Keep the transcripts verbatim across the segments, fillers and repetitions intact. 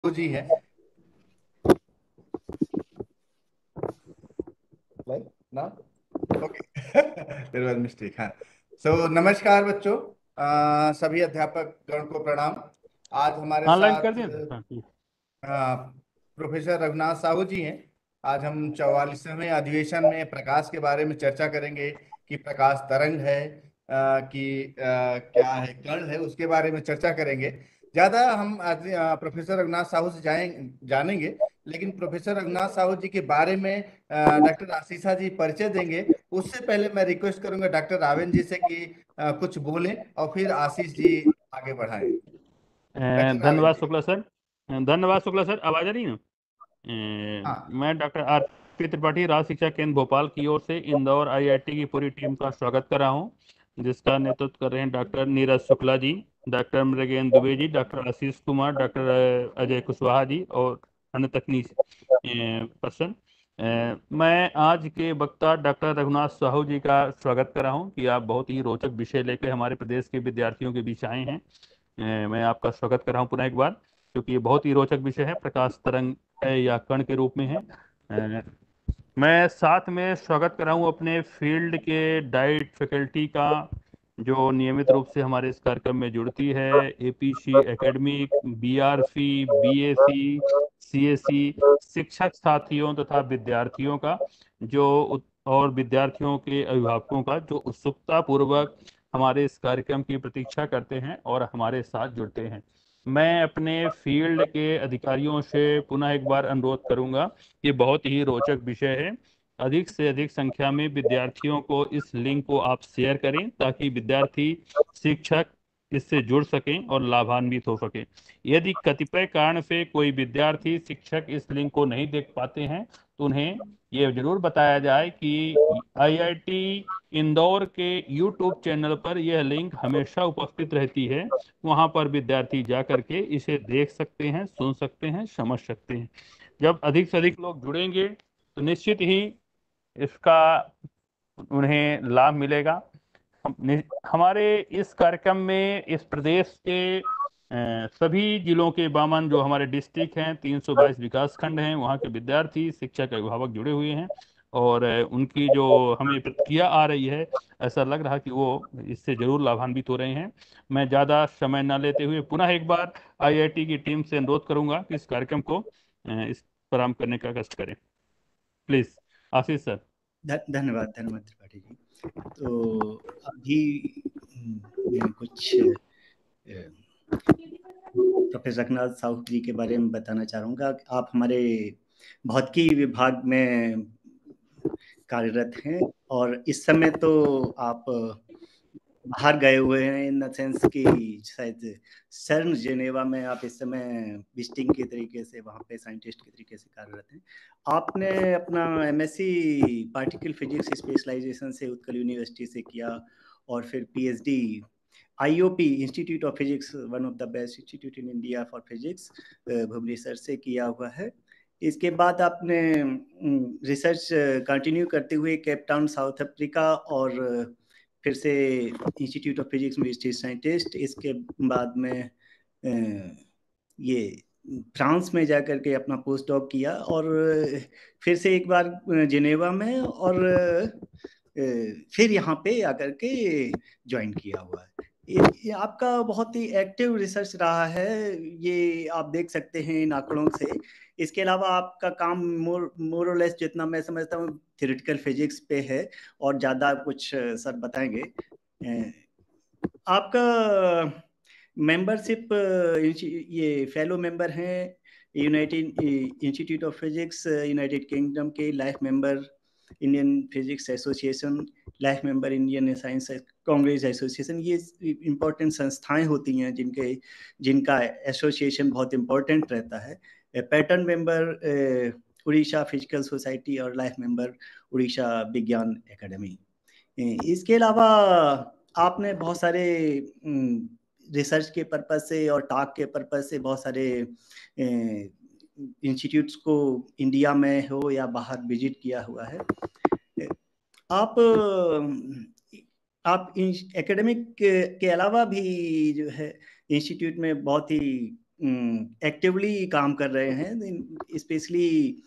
जी है लाइक ना okay mistake हाँ। सो नमस्कार बच्चों। अ, सभी अध्यापक गण को प्रणाम। आज हमारे ऑनलाइन कर साथ दिया था हाँ, ठीक। अ, प्रोफेसर रघुनाथ साहू जी हैं। आज हम चौवालीसवें अधिवेशन में प्रकाश के बारे में चर्चा करेंगे कि प्रकाश तरंग है अ, कि अ, क्या है कण है, उसके बारे में चर्चा करेंगे। ज्यादा हम आज अ, प्रोफेसर रघुनाथ साहू से जाएं जानेंगे, लेकिन प्रोफेसर रघुनाथ साहू जी के बारे में अ, डॉक्टर आशीषा जी परिचय देंगे। उससे पहले मैं रिक्वेस्ट करूंगा डॉक्टर रावेन जी से कि अ, कुछ बोलें और फिर आशीष जी आगे बढ़ाएं। अ, डॉक्टर रावेन धन्यवाद जी। शुक्ला सर। अ, धन्यवाद शुक्ला सर, आवाज आ रही है ना? अ, हाँ। मैं doctor R P Tripathi, Raj Shiksha Kendra Bhopal की ओर से इंदौर आई आई टी की पूरी टीम का स्वागत कर रहा हूँ, जिसका नेतृत्व कर रहे हैं doctor Neeraj Shukla ji, doctor Mrigendra Dubey ji, doctor Ashish Kumar, doctor Ajay Kushwaha ji और अन्य तकनीक पर्सन। मैं आज के वक्ता डॉक्टर रघुनाथ साहू जी का स्वागत कर रहा हूँ कि आप बहुत ही रोचक विषय लेकर हमारे प्रदेश के विद्यार्थियों के बीच आए हैं। अ, मैं आपका स्वागत कर रहा हूँ पुनः एक बार, क्योंकि ये बहुत ही रोचक विषय है, प्रकाश तरंग है या कण के रूप में है। अ, मैं साथ में स्वागत कर रहा हूँ अपने फील्ड के डाइट फैकल्टी का, जो नियमित रूप से हमारे इस कार्यक्रम में जुड़ती है। A P C academic, B R C, B A C, C S C, शिक्षक साथियों तथा विद्यार्थियों का जो उत- और विद्यार्थियों के अभिभावकों का जो उत्सुकता पूर्वक हमारे इस कार्यक्रम की प्रतीक्षा करते हैं और हमारे साथ जुड़ते हैं। मैं अपने फील्ड के अधिकारियों से पुनः एक बार अनुरोध करूंगा, ये बहुत ही रोचक विषय है। अधिक से अधिक संख्या में विद्यार्थियों को इस लिंक को आप शेयर करें, ताकि विद्यार्थी, शिक्षक इससे जुड़ सकें और लाभान्वित हो सकें। यदि कतिपय कारण से कोई विद्यार्थी, शिक्षक इस लिंक को नहीं देख पाते हैं, तो उन्हें यह जरूर बताया जाए कि आई आई टी इंदौर के यूट्यूब चैनल पर यह लिंक हमेशा उपस्थित रहती है। वहां पर विद्यार्थी जा करके इसे देख सकते हैं, सुन सकते हैं, समझ सकते हैं। जब अधिक से अधिक लोग जुड़ेंगे तो निश्चित ही इसका उन्हें लाभ मिलेगा। हम, नि- हमारे इस कार्यक्रम में इस प्रदेश के अ, सभी जिलों के बामन, जो हमारे डिस्ट्रिक्ट हैं, तीन सौ बाईस विकास खंड हैं, वहाँ के विद्यार्थी, शिक्षक, अभिभावक जुड़े हुए हैं। और अ, उनकी जो हमें प्रतिक्रिया आ रही है, ऐसा लग रहा कि वो इससे जरूर लाभान्वित हो रहे हैं। मैं ज़्यादा समय न लेते हुए पुनः एक बार आई आई टी की टीम से अनुरोध करूंगा कि इस कार्यक्रम को अ, इस प्रारंभ करने का कष्ट करें। Please Ashish sir. ध- धन्यवाद धन्यवाद त्रिपाठी जी। तो अभी मैं कुछ अ, प्रोफेसर रघुनाथ साहू जी के बारे में बताना चाहूँगा। आप हमारे भौतिकी विभाग में कार्यरत हैं और इस समय तो आप बाहर गए हुए हैं, इन द सेंस कि शायद सर्न जेनेवा में आप इस समय विजिटिंग के तरीके से वहाँ पे साइंटिस्ट के तरीके से कार्यरत हैं। आपने अपना M S C particle physics specialisation से उत्कल यूनिवर्सिटी से किया और फिर P H D I O P institute of physics, one of the best institute in India for physics, Bhubaneswar से किया हुआ है। इसके बाद आपने रिसर्च कंटिन्यू करते हुए केप टाउन साउथ अफ्रीका और फिर से इंस्टीट्यूट ऑफ फिजिक्स में विजिट साइंटिस्ट, इसके बाद में अ, ये फ्रांस में जाकर के अपना पोस्ट डॉक किया और फिर से एक बार जिनेवा में और अ, फिर यहाँ पे आकर के ज्वाइन किया हुआ है। ये, ये आपका बहुत ही एक्टिव रिसर्च रहा है, ये आप देख सकते हैं इन आंकड़ों से। इसके अलावा आपका काम मोर मोर और लेस, जितना मैं समझता हूँ, थ्योरेटिकल फिजिक्स पे है और ज़्यादा कुछ अ, सर बताएंगे। अ, आपका मेंबरशिप, ये फेलो मेंबर हैं united institute of physics United Kingdom के, life member Indian physics association, life member Indian science congress association. ये इम्पोर्टेंट संस्थाएं होती हैं जिनके जिनका एसोसिएशन बहुत इम्पोर्टेंट रहता है। Pattern member Orissa physical society और लाइफ मेंबर उड़ीसा विज्ञान एकेडमी। इसके अलावा आपने बहुत सारे रिसर्च के पर्पज से और टॉक के पर्पज से बहुत सारे इंस्टीट्यूट्स को इंडिया में हो या बाहर विजिट किया हुआ है। आप आप एकेडमिक के, के अलावा भी जो है इंस्टीट्यूट में बहुत ही एक्टिवली काम कर रहे हैं, specially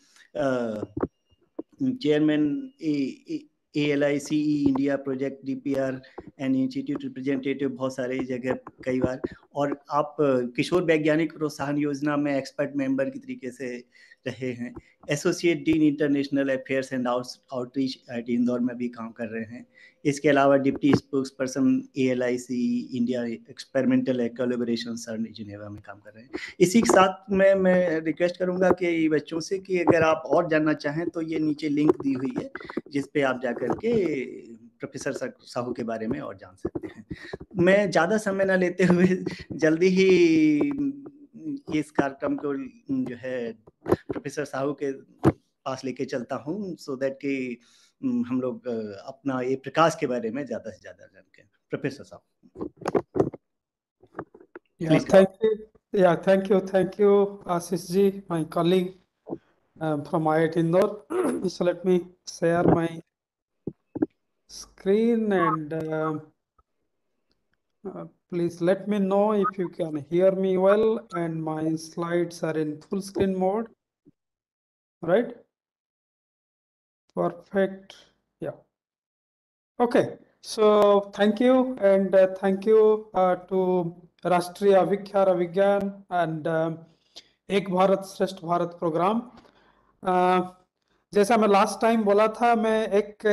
chairman A L I C E India project, D P R and institute representative, बहुत सारी जगह कई बार। और आप किशोर वैज्ञानिक प्रोत्साहन योजना में एक्सपर्ट मेंबर की तरीके से रहे हैं। Associate dean international affairs and outreach at Indore में भी काम कर रहे हैं। इसके अलावा deputy spokesperson A L I C India experimental collaboration CERN Geneva में काम कर रहे हैं। इसी के साथ में मैं रिक्वेस्ट करूंगा कि बच्चों से कि अगर आप और जानना चाहें तो ये नीचे लिंक दी हुई है जिस पे आप जाकर के प्रोफेसर साहू के बारे में और जान सकते हैं। मैं ज़्यादा समय ना लेते हुए जल्दी ही इस कार्यक्रम को जो है प्रोफेसर साहू के पास लेके चलता हूँ, सो दैट कि हम लोग अपना ये प्रकाश के बारे में ज़्यादा से ज़्यादा जान के। प्रोफेसर साहब। Yeah, thank you. Yeah, thank you, thank you, Ashish ji, my colleague uh, from I I T Indore. So let me share my screen and uh, uh, please let me know if you can hear me well and my slides are in full screen mode. Right? Perfect. Yeah. Okay. So thank you and uh, thank you uh, to Rashtriya Avikhya Vigyan and uh, एक भारत श्रेष्ठ Bharat programme. जैसा मैं last time बोला था, मैं एक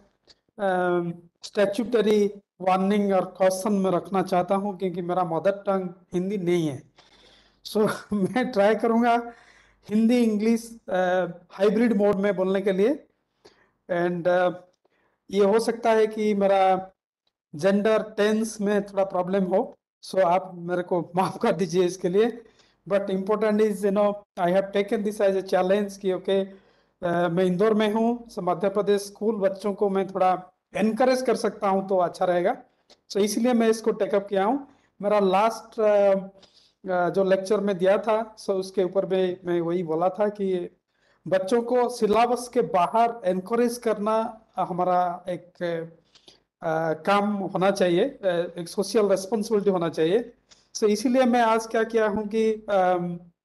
statutory warning और question में रखना चाहता हूं क्योंकि मेरा मदर टंग हिंदी नहीं है। सो so, मैं ट्राई करूंगा हिंदी इंग्लिश हाइब्रिड मोड में बोलने के लिए। एंड uh, ये हो सकता है कि मेरा जेंडर टेंस में थोड़ा प्रॉब्लम हो, सो so, आप मेरे को माफ कर दीजिए इसके लिए। But important is you know I have taken this as a challenge कि ओके okay, uh, मैं इंदौर में हूँ, सो मध्य प्रदेश स्कूल बच्चों को मैं थोड़ा एनकरेज कर सकता हूँ तो अच्छा रहेगा। सो so, इसलिए मैं इसको टेकअप किया हूँ। मेरा लास्ट uh, uh, जो लेक्चर में दिया था, सो so उसके ऊपर में मैं वही बोला था कि बच्चों को सिलेबस के बाहर एनकरेज करना हमारा एक uh, काम होना चाहिए, uh, एक सोशल रेस्पॉन्सिबिलिटी होना चाहिए। सो so, इसीलिए मैं आज क्या किया हूं कि um,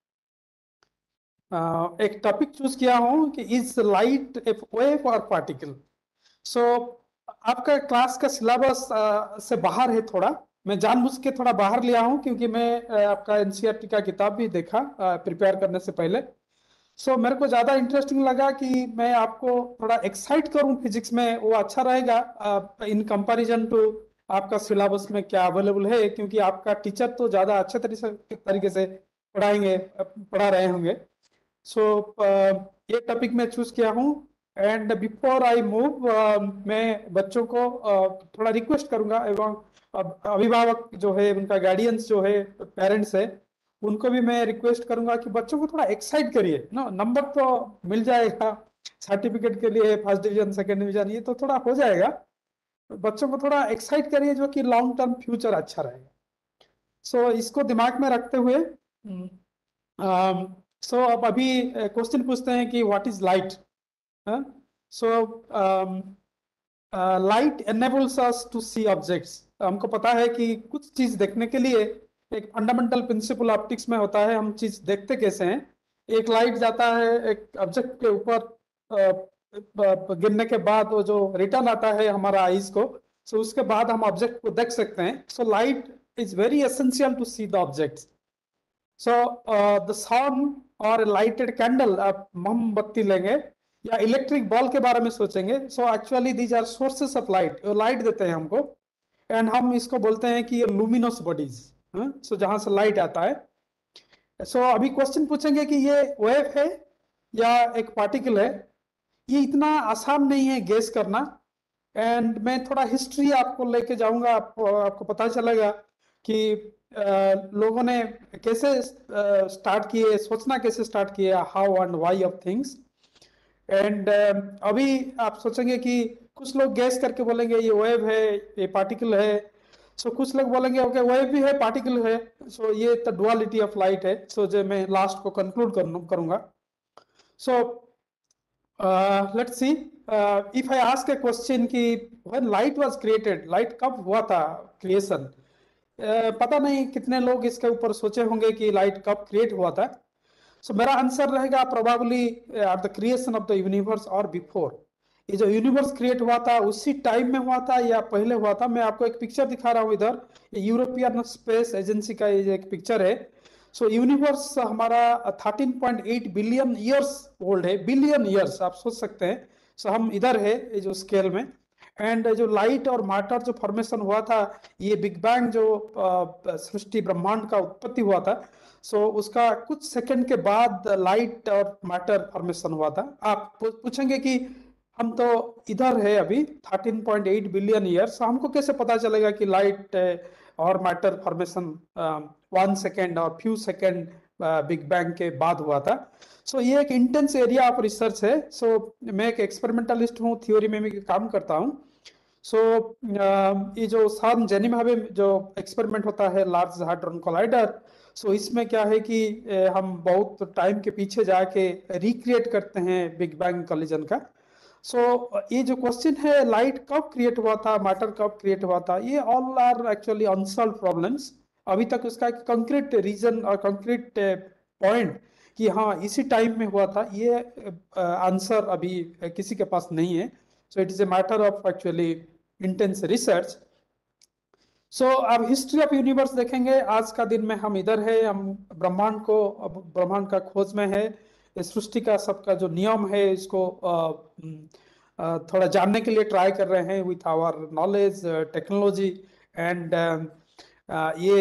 uh, एक टॉपिक चूज किया हूं कि इज लाइट ए वेव और पार्टिकल। सो आपका क्लास का सिलेबस uh, से बाहर है थोड़ा, मैं जानबूझ के थोड़ा बाहर लिया हूं क्योंकि मैं uh, आपका N C E R T का किताब भी देखा प्रिपेयर uh, करने से पहले। सो so, मेरे को ज़्यादा इंटरेस्टिंग लगा कि मैं आपको थोड़ा एक्साइट करूं फिजिक्स में, वो अच्छा रहेगा इन कंपैरिजन टू आपका सिलेबस में क्या अवेलेबल है, क्योंकि आपका टीचर तो ज़्यादा अच्छे तरीके तरीके से पढ़ाएंगे पढ़ा रहे होंगे। सो so, uh, ये टॉपिक मैं चूज किया हूँ। एंड बिफोर आई मूव मैं बच्चों को uh, थोड़ा रिक्वेस्ट करूंगा, एवं अभिभावक जो है, उनका गार्डियंस जो है, पेरेंट्स है, उनको भी मैं रिक्वेस्ट करूंगा कि बच्चों को थोड़ा एक्साइट करिए ना। नंबर तो मिल जाएगा सर्टिफिकेट के लिए, फर्स्ट डिवीजन सेकंड डिवीजन, ये तो थोड़ा हो जाएगा। बच्चों को थोड़ा एक्साइट करिए जो कि लॉन्ग टर्म फ्यूचर अच्छा रहेगा। सो so, इसको दिमाग में रखते हुए सो so, अब अभी क्वेश्चन पूछते हैं कि what is light. So light enables us to see objects. हमको पता है कि कुछ चीज देखने के लिए एक फंडामेंटल प्रिंसिपल ऑप्टिक्स में होता है, हम चीज देखते कैसे हैं। एक लाइट जाता है एक ऑब्जेक्ट के ऊपर, गिरने के बाद वो जो रिटर्न आता है हमारा आईज को, सो so उसके बाद हम ऑब्जेक्ट को देख सकते हैं। So light is very essential to see the objects. So the sun और लाइटेड कैंडल, आप मोमबत्ती लेंगे या इलेक्ट्रिक बॉल के बारे में सोचेंगे, so actually these are sources of light, light देते हैं हमको। एंड हम इसको बोलते हैं कि ये लुमिनस बॉडीज, सो जहां से लाइट आता है। सो so, अभी क्वेश्चन पूछेंगे कि ये वेव है या एक पार्टिकल है। ये इतना आसान नहीं है गेस करना। एंड मैं थोड़ा हिस्ट्री आपको लेके जाऊंगा, आप, आपको पता चलेगा कि आ, लोगों ने कैसे स्टार्ट किए, सोचना कैसे स्टार्ट किए, how and why of things. And अभी आप सोचेंगे कि कुछ लोग गैस करके बोलेंगे ये वेव है, ये पार्टिकल है। सो so, कुछ लोग बोलेंगे ओके वेव भी है पार्टिकल है, सो so, ये तो डुअलिटी ऑफ लाइट है। सो so, जो मैं लास्ट को कंक्लूड करूंगा। So let's see, if I ask a question कि when light was created, light कब हुआ था क्रिएशन, पता नहीं कितने लोग इसके ऊपर सोचे होंगे कि लाइट कब क्रिएट हुआ था। सो so, मेरा आंसर रहेगा probably at the creation of the universe और बिफोर। ये जो यूनिवर्स क्रिएट हुआ था उसी टाइम में हुआ था या पहले हुआ था। मैं आपको एक पिक्चर दिखा रहा हूँ इधर, यूरोपियन स्पेस एजेंसी का ये एक पिक्चर है। सो so, यूनिवर्स हमारा thirteen point eight billion years old है, बिलियन ईयर्स आप सोच सकते हैं। सो so, हम इधर है ये जो स्केल में। एंड जो लाइट और मैटर जो फॉर्मेशन हुआ था, ये बिग बैंग जो सृष्टि ब्रह्मांड का उत्पत्ति हुआ था, सो so, उसका कुछ सेकंड के बाद लाइट और मैटर फॉर्मेशन हुआ था। आप पूछेंगे कि हम तो इधर है अभी thirteen point eight billion years, हमको कैसे पता चलेगा कि लाइट और मैटर फॉर्मेशन वन सेकेंड और फ्यू सेकेंड बिग बैंग के बाद हुआ था। सो so, ये एक इंटेंस एरिया ऑफ रिसर्च है। सो so, मैं एक एक्सपेरिमेंटलिस्ट हूँ, थ्योरी में भी काम करता हूँ। सो so, ये जो सन जेनिमा में जो एक्सपेरिमेंट होता है large hadron collider, so so, इसमें क्या है कि हम बहुत टाइम के पीछे जाके रिक्रिएट करते हैं बिग बैंग कोलिजन का। सो so, ये जो क्वेश्चन है लाइट कब क्रिएट हुआ था, मैटर कब क्रिएट हुआ था, ये all are actually unsolve problems. अभी तक उसका एक कंक्रीट रीजन और कंक्रीट पॉइंट कि हाँ इसी टाइम में हुआ था, ये आंसर अभी किसी के पास नहीं है। So it is a matter of actually intense research. So अब हिस्ट्री ऑफ यूनिवर्स देखेंगे। आज का दिन में हम इधर है, हम ब्रह्मांड को ब्रह्मांड का खोज में है। सृष्टि का सबका जो नियम है इसको थोड़ा जानने के लिए ट्राई कर रहे हैं with our knowledge technology. And ये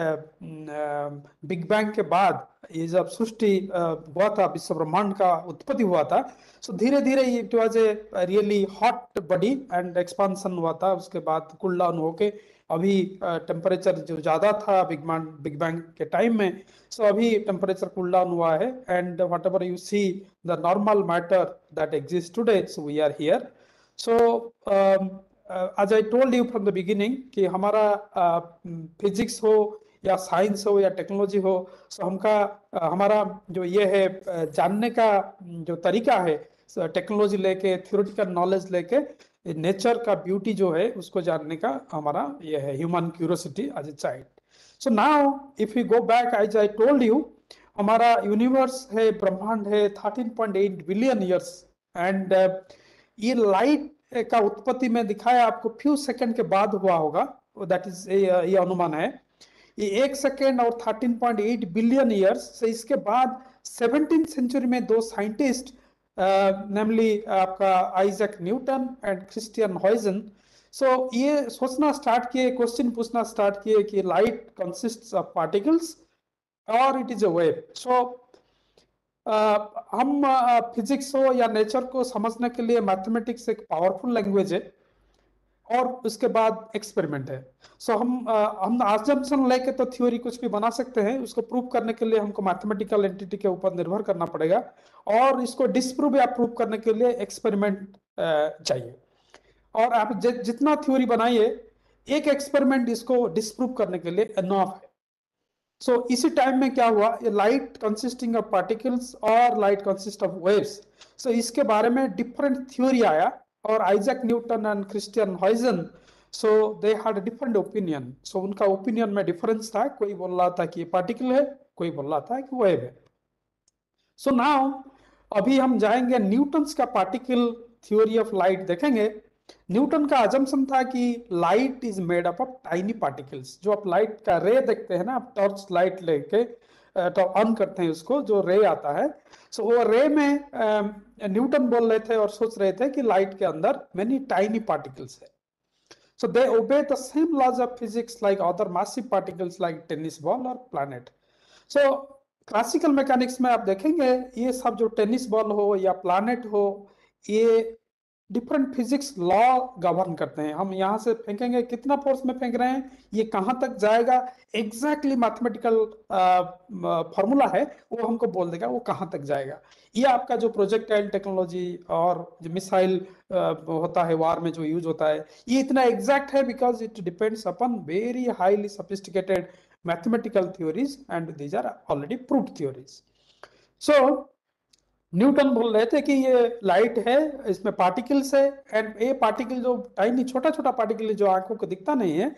बिग बैंग के बाद ये जब सृष्टि हुआ था, विश्व ब्रह्मांड का उत्पत्ति हुआ था, सो धीरे धीरे it was a really hot body and expansion हुआ था। उसके बाद कूल डाउन होके अभी टेम्परेचर जो ज्यादा था बिग बैंग बिग बैंग के टाइम में, सो so अभी टेम्परेचर कूल डाउन हुआ है। And whatever you see the normal matter that exist today, so we are here. So as I told you from the beginning कि हमारा physics uh, हो या science हो या technology हो, सो so हमका uh, हमारा जो ये है uh, जानने का जो तरीका है टेक्नोलॉजी so लेके थ्योरेटिकल नॉलेज लेके नेचर का ब्यूटी जो है उसको जानने का हमारा ये है human curiosity as a child. So now if you go back as I told you, हमारा यूनिवर्स है, ब्रह्मांड है thirteen point eight billion years. And ये लाइट का उत्पत्ति में दिखाया आपको फ्यू सेकंड के बाद हुआ होगा, दैट इज ये अनुमान है। ये एक सेकेंड और thirteen point eight billion years से इसके बाद सेवनटीन सेंचुरी में दो साइंटिस्ट नेमली uh, आपका Isaac Newton and Christian Huygens, so ये सोचना स्टार्ट किए, क्वेश्चन पूछना स्टार्ट किए कि लाइट कंसिस्ट्स ऑफ पार्टिकल्स और it is a wave. So हम फिजिक्स uh, हो या नेचर को समझने के लिए मैथमेटिक्स एक पावरफुल लैंग्वेज है और उसके बाद एक्सपेरिमेंट है। सो so, हम आ, हम assumption लेके तो थ्योरी कुछ भी बना सकते हैं, उसको प्रूव करने के लिए हमको मैथमेटिकल एंटिटी के ऊपर निर्भर करना पड़ेगा और इसको डिस्प्रूव या प्रूव करने के लिए एक्सपेरिमेंट चाहिए। और आप ज, जितना थ्योरी बनाइए, एक एक्सपेरिमेंट इसको डिस्प्रूव करने के लिए एनफ है। सो so, इसी टाइम में क्या हुआ, लाइट कंसिस्टिंग ऑफ पार्टिकल्स और light consist of waves, so इसके बारे में डिफरेंट थ्योरी आया और Isaac Newton and Christian Huygens, so they had a different opinion. So उनका ओपिनियन में डिफरेंस था, कोई बोल रहा था कि ये पार्टिकल है, कोई बोल रहा था कि वेव है। सो so नाउ अभी हम जाएंगे न्यूटन्स का पार्टिकल थ्योरी ऑफ लाइट देखेंगे। न्यूटन का अजम्पशन था कि light is made up of tiny particles. जो आप लाइट का रे देखते हैं ना, आप टॉर्च लाइट लेके तो ऑन करते हैं उसको, जो रे आता है, सो so, वो रे में न्यूटन बोल रहे थे और सोच रहे थे कि लाइट के अंदर मेनी टाइनी पार्टिकल्स है। So they obey the same laws of physics like other massive particles like tennis ball और प्लैनेट। सो क्लासिकल मैकेनिक्स में आप देखेंगे ये सब जो टेनिस बॉल हो या प्लैनेट हो, ये डिफरेंट फिजिक्स लॉ गवर्न करते हैं। हम यहाँ से फेंकेंगे, कितना फोर्स में फेंक रहे हैं, ये कहाँ तक जाएगा, एग्जैक्टली मैथमेटिकल फॉर्मूला है, वो हमको बोल देगा वो कहाँ तक जाएगा। ये आपका जो प्रोजेक्टाइल टेक्नोलॉजी और जो मिसाइल होता है वार में जो यूज होता है, ये इतना एग्जैक्ट है because it depends upon very highly sophisticated mathematical theories and these are already proved theories. So Newton बोल रहे थे कि ये लाइट है, इसमें पार्टिकल्स है, एंड ये पार्टिकल जो टाइनी छोटा छोटा पार्टिकल जो आंखों को दिखता नहीं है,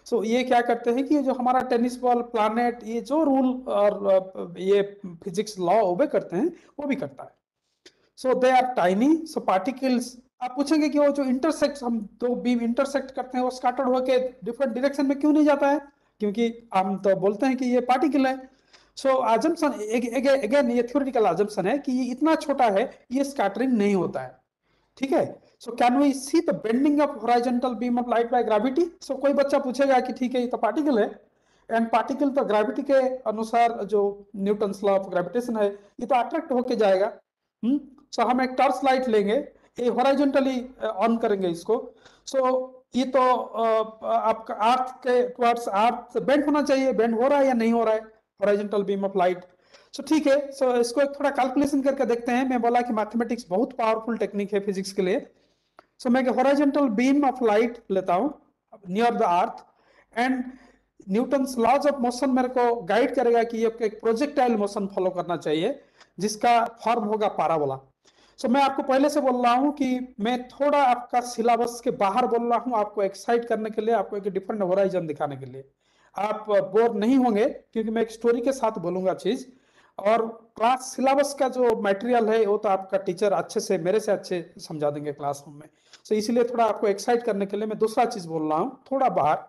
सो ये क्या करते हैं कि ये जो हमारा टेनिस बॉल, प्लैनेट, ये जो रूल और ये फिजिक्स लॉ ओबे करते हैं वो भी करता है। So they are tiny, so particles, आप पूछेंगे कि वो जो इंटरसेक्ट, हम दो बीम इंटरसेक्ट करते हैं वो स्कैटर्ड होके डिफरेंट डायरेक्शन में क्यों नहीं जाता है? क्योंकि हम तो बोलते हैं कि ये पार्टिकल है। सो अजम्पशन अगेन ये थ्योरेटिकल अजम्पशन है कि ये इतना छोटा है, ये स्कैटरिंग नहीं होता है, ठीक है। So can we see the bending of horizontal beam of light by gravity? So कोई बच्चा पूछेगा कि ठीक है ये तो पार्टिकल है, एंड पार्टिकल तो ग्रेविटी के अनुसार जो न्यूटन्स लॉ ऑफ ग्रेविटेशन है ये तो अट्रैक्ट होके जाएगा। हम्म सो हम एक टॉर्च लाइट लेंगे, ये हॉरिजॉन्टली ऑन करेंगे इसको। सो ये तो uh, आपका अर्थ के टुवर्ड्स अर्थ बेंड होना चाहिए, बेंड हो रहा है या नहीं हो रहा है horizontal beam of light? So ठीक है, सो so, इसको एक थोड़ा कैलकुलेशन करके देखते हैं। मैं बोला कि मैथमेटिक्स बहुत पावरफुल टेक्निक है फिजिक्स के लिए। सो so, मैं हॉरिजॉन्टल बीम ऑफ लाइट लेता हूँ near the earth, and Newton's laws of motion मेरे को गाइड करेगा कि ये एक प्रोजेक्टाइल मोशन फॉलो करना चाहिए जिसका फॉर्म होगा पैराबोला। सो so, मैं आपको पहले से बोल रहा हूँ कि मैं थोड़ा आपका सिलेबस के बाहर बोल रहा हूँ, आपको एक्साइट करने के लिए, आपको एक डिफरेंट होराइजन दिखाने के लिए। आप बोर नहीं होंगे क्योंकि मैं एक स्टोरी के साथ बोलूंगा चीज, और क्लास सिलेबस का जो मटेरियल है वो तो आपका टीचर अच्छे से, मेरे से अच्छे समझा देंगे क्लासरूम में। सो so, इसीलिए थोड़ा आपको एक्साइट करने के लिए मैं दूसरा चीज बोल रहा हूँ थोड़ा बाहर।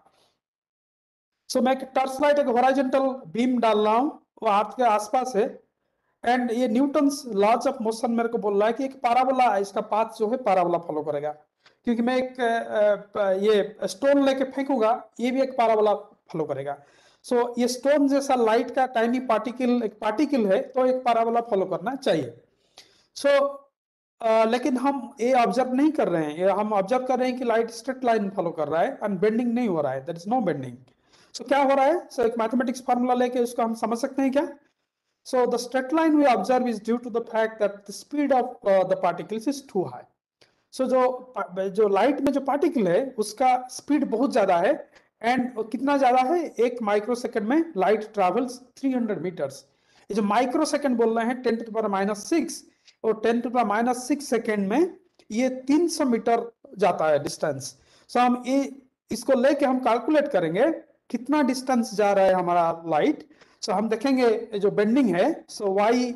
सो so, मैं टॉर्च लाइट एक हॉरिजॉन्टल बीम डाल रहा हूँ, वो अर्थ के आसपास है, एंड ये न्यूटन्स लॉज ऑफ मोशन मेरे को बोल रहा है कि एक पैराबोला, इसका पाथ जो है पैराबोला फॉलो करेगा। क्योंकि मैं एक ये स्टोन लेके फेंकूंगा, ये भी एक पैराबोला फॉलो करेगा। सो so, ये स्टोन जैसा लाइट का टाइनी पार्टिकल, एक पार्टिकल है, तो एक पैराबोला फॉलो करना चाहिए। सो so, uh, लेकिन हम ये ऑब्जर्व नहीं कर रहे हैं, ये हम ऑब्जर्व कर रहे हैं कि लाइट स्ट्रेट लाइन फॉलो कर रहा है एंड बेंडिंग नहीं हो रहा है, there is no bending. So क्या हो रहा है? सो so, एक मैथमेटिक्स फार्मूला लेके उसको हम समझ सकते हैं क्या? So the straight line we observe is due to the fact that the speed of uh, the particles is too high. So जो जो लाइट में जो पार्टिकल है उसका स्पीड बहुत ज्यादा है, एंड कितना ज्यादा है? एक माइक्रो सेकेंड में लाइट ट्रेवल्स तीन सौ मीटर्स। ये जो माइक्रो सेकेंड बोल रहे हैं ten to the power minus six, और ten to the power minus six second में ये तीन सौ मीटर जाता है डिस्टेंस। सो so हम ये इसको लेके हम कैलकुलेट करेंगे कितना डिस्टेंस जा रहा है हमारा लाइट। सो so, हम देखेंगे जो बेंडिंग है, so y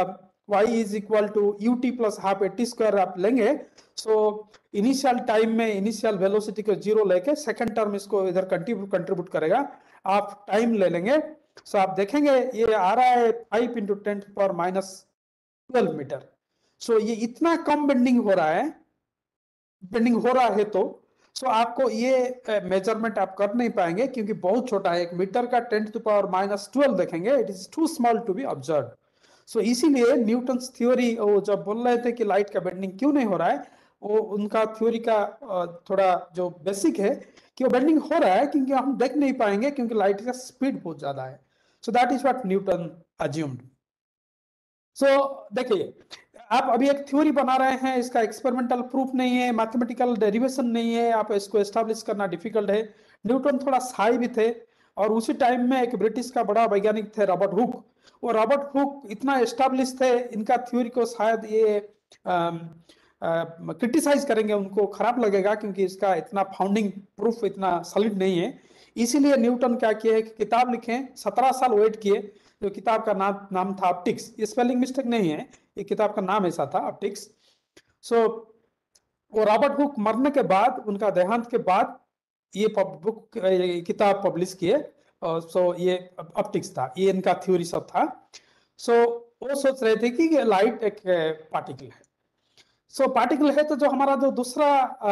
y is equal to u t plus half a t square आप लेंगे। सो इनिशियल टाइम में इनिशियल वेलोसिटी को जीरो लेके सेकंड टर्म इसको इधर कंट्रीब्यूट करेगा, आप टाइम ले लेंगे। सो so, आप देखेंगे ये आ रहा है five into ten power minus twelve meter. So ये इतना कम बेंडिंग हो रहा है, बेंडिंग हो रहा है तो सो so, आपको ये मेजरमेंट uh, आप कर नहीं पाएंगे क्योंकि बहुत छोटा है। एक मीटर का ten to power minus twelve देखेंगे, it is too small to be observe. So इसीलिए न्यूटन्स थ्योरी वो जब बोल रहे थे कि लाइट का बेंडिंग क्यों नहीं हो रहा है, वो उनका थ्योरी का uh, थोड़ा जो बेसिक है कि वो बेंडिंग हो रहा है क्योंकि हम देख नहीं पाएंगे क्योंकि लाइट का स्पीड बहुत ज्यादा है। So that is what Newton assumed. So देखिए, आप अभी एक थ्योरी बना रहे हैं, इसका एक्सपेरिमेंटल प्रूफ नहीं है, मैथमेटिकल डेरिवेशन नहीं है, आप इसको एस्टैब्लिश करना डिफिकल्ट है। न्यूटन थोड़ा साई भी थे, और उसी टाइम में एक ब्रिटिश का बड़ा वैज्ञानिक थे रॉबर्ट हुक। वो रॉबर्ट हुक इतना एस्टैब्लिश थे, इनका थ्योरी को शायद ये क्रिटिसाइज करेंगे, उनको खराब लगेगा क्योंकि इसका इतना फाउंडिंग प्रूफ इतना सॉलिड नहीं है। इसीलिए न्यूटन क्या किए कि किताब लिखे, सत्रह साल वेट किए। जो किताब का नाम नाम था ऑप्टिक्स, ये स्पेलिंग मिस्टेक नहीं है, ये किताब का नाम ऐसा था ऑप्टिक्स। सो so, वो रॉबर्ट हुक मरने के बाद, उनका देहांत के बाद ये बुक किताब पब्लिश किए। सो so, ये ऑप्टिक्स था, ये इनका थ्योरी सब था। सो so, वो सोच रहे थे कि लाइट एक पार्टिकल है। सो so, पार्टिकल है तो जो हमारा जो दूसरा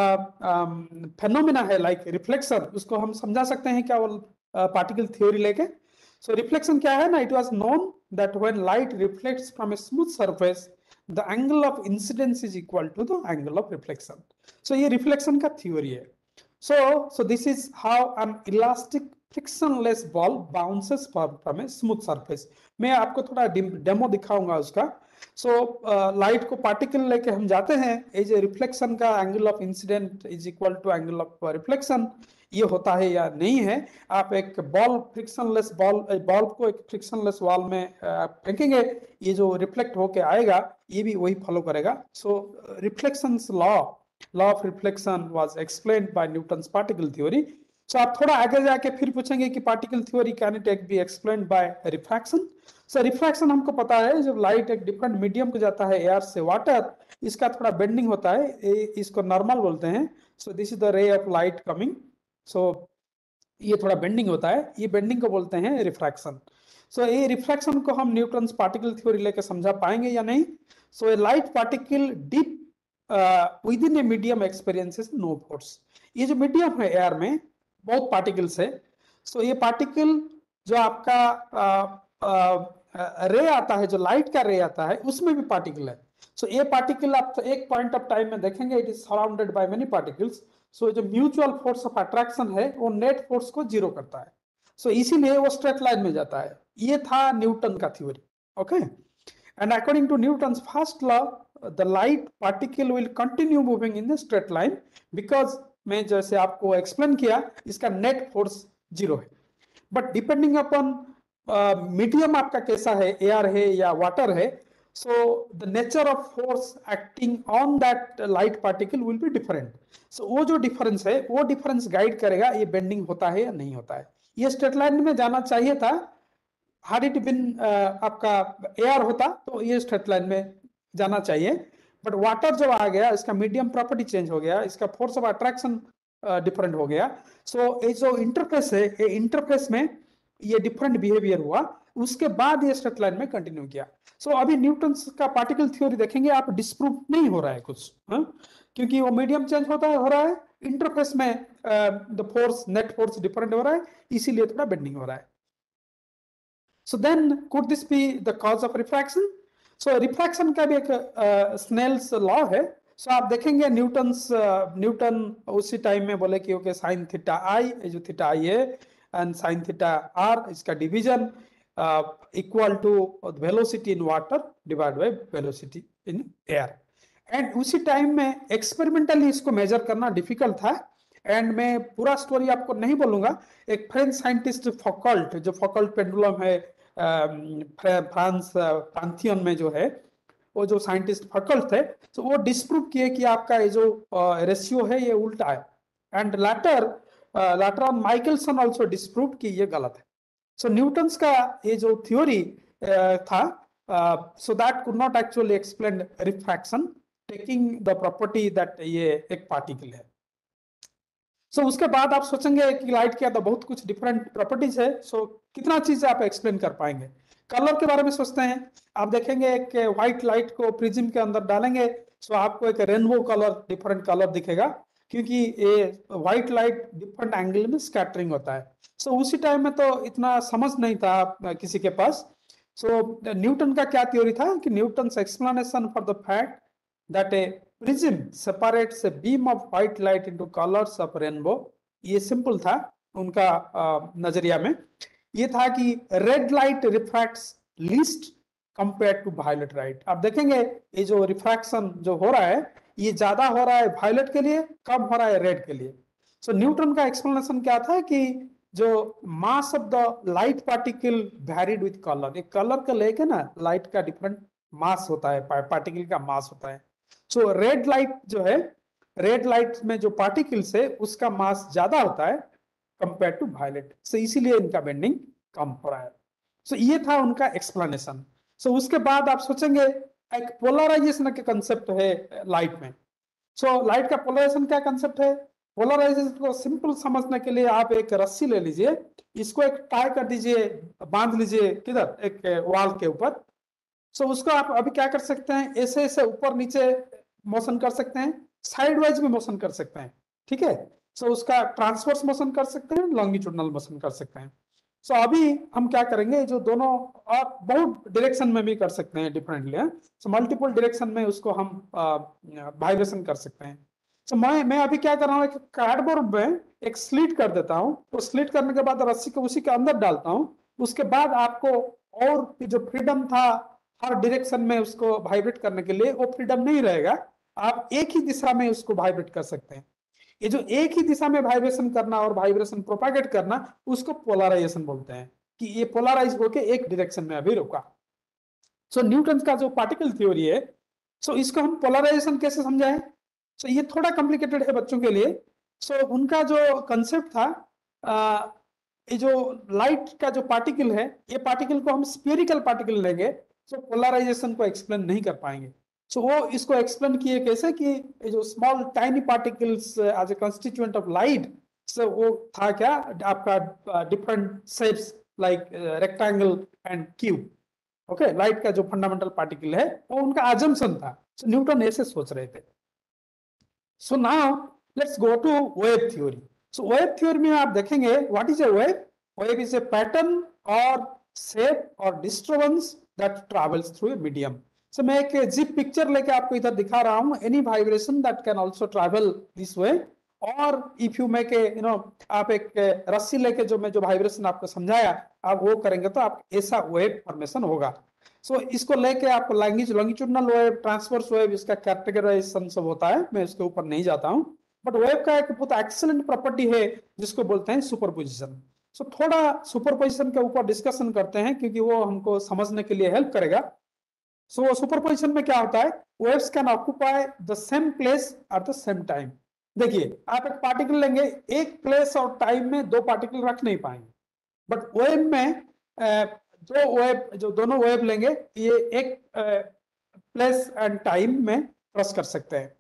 फेनोमेना है लाइक रिफ्लेक्शन, उसको हम समझा सकते हैं क्या वो पार्टिकल थ्योरी लेके। सो रिफ्लेक्शन क्या है ना, it was known that when light reflects from a smooth surface the angle of incidence is equal to the angle of reflection. So ये रिफ्लेक्शन का थ्योरी है। So so this is how an elastic frictionless ball bounces from a smooth surface. मैं आपको थोड़ा demo दिखाऊंगा उसका। So light को particle लेके हम जाते हैं, एज ए रिफ्लेक्शन का angle of incident is equal to angle of reflection, ये होता है या नहीं है। आप एक बॉल फ्रिक्शनलेस बॉल बॉल को एक फ्रिक्शनलेस वॉल में फेंकेंगे, ये जो रिफ्लेक्ट होके आएगा ये भी वही फॉलो करेगा। So reflections law law of reflection was explained by Newton's particle theory. So आप थोड़ा आगे जाके फिर पूछेंगे कि particle theory can it be explained by refraction. So refraction हमको पता है, जब लाइट एक डिफरेंट मीडियम को जाता है, एयर से वाटर, इसका थोड़ा बेंडिंग होता है, इसको नॉर्मल बोलते हैं। So this is the ray of light coming. So ये थोड़ा बेंडिंग होता है, ये बेंडिंग को बोलते हैं रिफ्रैक्शन। सो so, ये रिफ्रैक्शन को हम न्यूटन्स पार्टिकल थ्योरी लेके समझा पाएंगे या नहीं? So a light particle deep within a medium experiences no force. ये जो मीडियम है एयर में बहुत पार्टिकल्स है। सो so, ये पार्टिकल जो आपका रे आता है, जो लाइट का रे आता है, उसमें भी पार्टिकल है। सो so, ये पार्टिकल आप तो एक पॉइंट ऑफ टाइम में देखेंगे, it is surrounded by many particles. So जो म्यूचुअल फोर्स ऑफ अट्रैक्शन है वो नेट फोर्स को जीरो करता है। सो so, इसीलिए वो स्ट्रेट लाइन में जाता है। ये था न्यूटन का theory. Okay, and according to Newton's first law, the light particle will continue moving in the straight line, because मैं जैसे आपको एक्सप्लेन किया, इसका नेट फोर्स जीरो है। बट डिपेंडिंग अपॉन मीडियम आपका कैसा है, एयर है या वाटर है, so the nature of force acting on that light particle will be different. so वो जो डिफरेंस है, वो डिफरेंस गाइड करेगा ये बेंडिंग होता है या नहीं होता है। ये स्ट्रेट लाइन में जाना चाहिए था, had it been uh, आपका एयर होता तो ये स्ट्रेट लाइन में जाना चाहिए। बट वाटर जब आ गया, इसका मीडियम प्रॉपर्टी चेंज हो गया, इसका फोर्स ऑफ अट्रैक्शन डिफरेंट हो गया। सो so, ये जो इंटरफेस है, ये इंटरफेस में ये डिफरेंट बिहेवियर हुआ, उसके बाद ये स्ट्रेट लाइन में कंटिन्यू किया। सो so, अभी न्यूटन का पार्टिकल थ्योरी देखेंगे आप, डिस्प्रूव नहीं हो रहा है कुछ, हा? क्योंकि वो मीडियम चेंज होता है हो रहा है, इंटरफेस में the force, net force different हो रहा है, इसीलिए थोड़ा बेंडिंग हो रहा है। So then could this be the cause of refraction? So refraction का भी एक स्नेल्स uh, लॉ है। सो so, आप देखेंगे न्यूटन्स न्यूटन उसी टाइम में बोले कि ओके साइन थीटा आई, जो थीटा आई है, एंड साइन थीटा आर, इसका division equal to velocity in water divide by velocity in air. And उसी टाइम में एक्सपेरिमेंटली इसको मेजर करना डिफिकल्ट था। एंड मैं पूरा स्टोरी आपको नहीं बोलूंगा। एक फ्रेंच साइंटिस्ट फौकल्ट, जो फौकल्ट पेंडुलम है फ्रांस पांथियन में जो है, वो जो साइंटिस्ट फौकल्ट थे, तो वो डिस्प्रूव किए कि आपका ये जो रेशियो है ये उल्टा है। And later later on Michelson also disprove कि ये गलत है। सो न्यूटन्स का ये जो थ्योरी था, so that could not actually explain refraction, taking the property that ये एक पार्टिकल है। सो so, उसके बाद आप सोचेंगे कि लाइट के अंदर बहुत कुछ डिफरेंट प्रॉपर्टीज है। सो so, कितना चीज आप एक्सप्लेन कर पाएंगे? कलर के बारे में सोचते हैं, आप देखेंगे एक व्हाइट लाइट को प्रिज्म के अंदर डालेंगे, सो so आपको एक रेनबो कलर, डिफरेंट कलर दिखेगा, क्योंकि ये व्हाइट लाइट डिफरेंट एंगल में स्कैटरिंग होता है। सो so, उसी टाइम में तो इतना समझ नहीं था किसी के पास। सो so, न्यूटन का क्या थ्योरी था कि Newton's explanation for the fact that a prism separates a beam of white light into colors of rainbow, ये सिंपल था उनका नजरिया में। ये था कि red light refracts least compared to violet light. आप देखेंगे ये जो रिफ्रैक्शन जो हो रहा है, ये ज्यादा हो रहा है वायलेट के लिए, कम हो रहा है रेड के लिए। सो so, न्यूटन का एक्सप्लेनेशन क्या था कि जो mass of the light particle varied with colour, एक कलर का लेके ना लाइट का डिफरेंट मास होता है, पार्टिकल का मास होता है। सो रेड लाइट जो है, रेड लाइट में जो पार्टिकल्स है उसका मास ज्यादा होता है कंपेयर टू वायलेट, सो इसीलिए इनका बेंडिंग कम हो रहा है। सो so, ये था उनका एक्सप्लेनेशन। सो so, उसके बाद आप सोचेंगे एक पोलराइजेशन के कंसेप्ट है लाइट में। सो so, लाइट का पोलराइजेशन क्या कंसेप्ट है? पोलराइजेशन को सिंपल समझने के लिए आप एक रस्सी ले लीजिए, इसको एक टाई कर दीजिए, बांध लीजिए किधर, एक वॉल के ऊपर। सो so, उसको आप अभी क्या कर सकते हैं, ऐसे ऐसे ऊपर नीचे मोशन कर सकते हैं, साइड वाइज भी मोशन कर सकते हैं, ठीक है। सो so, उसका ट्रांसवर्स मोशन कर सकते हैं, लॉन्गिट्यूडनल मोशन कर सकते हैं। सो so, अभी हम क्या करेंगे, जो दोनों और बहुत डायरेक्शन में भी कर सकते हैं डिफरेंटली, सो मल्टीपल डायरेक्शन में उसको हम वाइब्रेशन कर सकते हैं। सो so, मैं मैं अभी क्या कर रहा हूँ, कार्डबोर्ड में एक स्लिट कर देता हूँ, तो स्लिट करने के बाद रस्सी को उसी के अंदर डालता हूँ। उसके बाद आपको और जो फ्रीडम था हर डायरेक्शन में उसको वाइब्रेट करने के लिए, वो फ्रीडम नहीं रहेगा, आप एक ही दिशा में उसको वाइब्रेट कर सकते हैं। ये जो एक ही दिशा में वाइब्रेशन करना और वाइब्रेशन प्रोपागेट करना, उसको पोलराइजेशन बोलते हैं, कि ये पोलराइज होके एक डायरेक्शन में अभी रुका। सो so, न्यूटन का जो पार्टिकल थ्योरी है, सो so, इसको हम पोलराइजेशन कैसे समझाएं? सो so, ये थोड़ा कॉम्प्लिकेटेड है बच्चों के लिए। सो so, उनका जो कंसेप्ट था ये जो लाइट का जो पार्टिकल है, ये पार्टिकल को हम स्फेरिकल पार्टिकल लेंगे तो पोलराइजेशन को एक्सप्लेन नहीं कर पाएंगे। सो so, वो इसको एक्सप्लेन किए कैसे कि ये जो small tiny particles as a constituent of light, so वो था क्या आपका different shapes like rectangle and cube. Okay, light का जो फंडामेंटल पार्टिकल है वो उनका अजम्पशन था। सो so, न्यूटन ऐसे सोच रहे थे। So now let's go to wave theory. So wave theory में आप देखेंगे what is a wave. Wave is a pattern और शेप और disturbance that travels through a medium. So मैं एक जिप पिक्चर लेके आपको इधर दिखा रहा हूं। Any vibration that can also travel this way, और if you make a you know आप एक रस्सी लेके जो मैं जो वाइब्रेशन आपको समझाया आप वो करेंगे तो आप ऐसा वेव फॉर्मेशन होगा। सो so, इसको लेके आपको लैंग्वेज लॉन्गिट्यूडनल वेव, ट्रांसवर्स वेव, इसका कैटेगराइजेशन सब होता है, मैं इसके ऊपर नहीं जाता हूं। बट वेव का एक बहुत एक्सीलेंट प्रॉपर्टी है जिसको बोलते हैं सुपरपोजिशन। सो so, थोड़ा सुपरपोजिशन के ऊपर डिस्कशन करते हैं क्योंकि वो हमको समझने के लिए हेल्प करेगा। सो so, सुपरपोजिशन में क्या होता है, waves can occupy the same place at the same time. देखिए आप एक पार्टिकल लेंगे, एक प्लेस और टाइम में दो पार्टिकल रख नहीं पाएंगे, बट वेव में दो वेव जो दोनों वेव लेंगे ये एक प्लेस एंड टाइम में क्रॉस कर सकते हैं।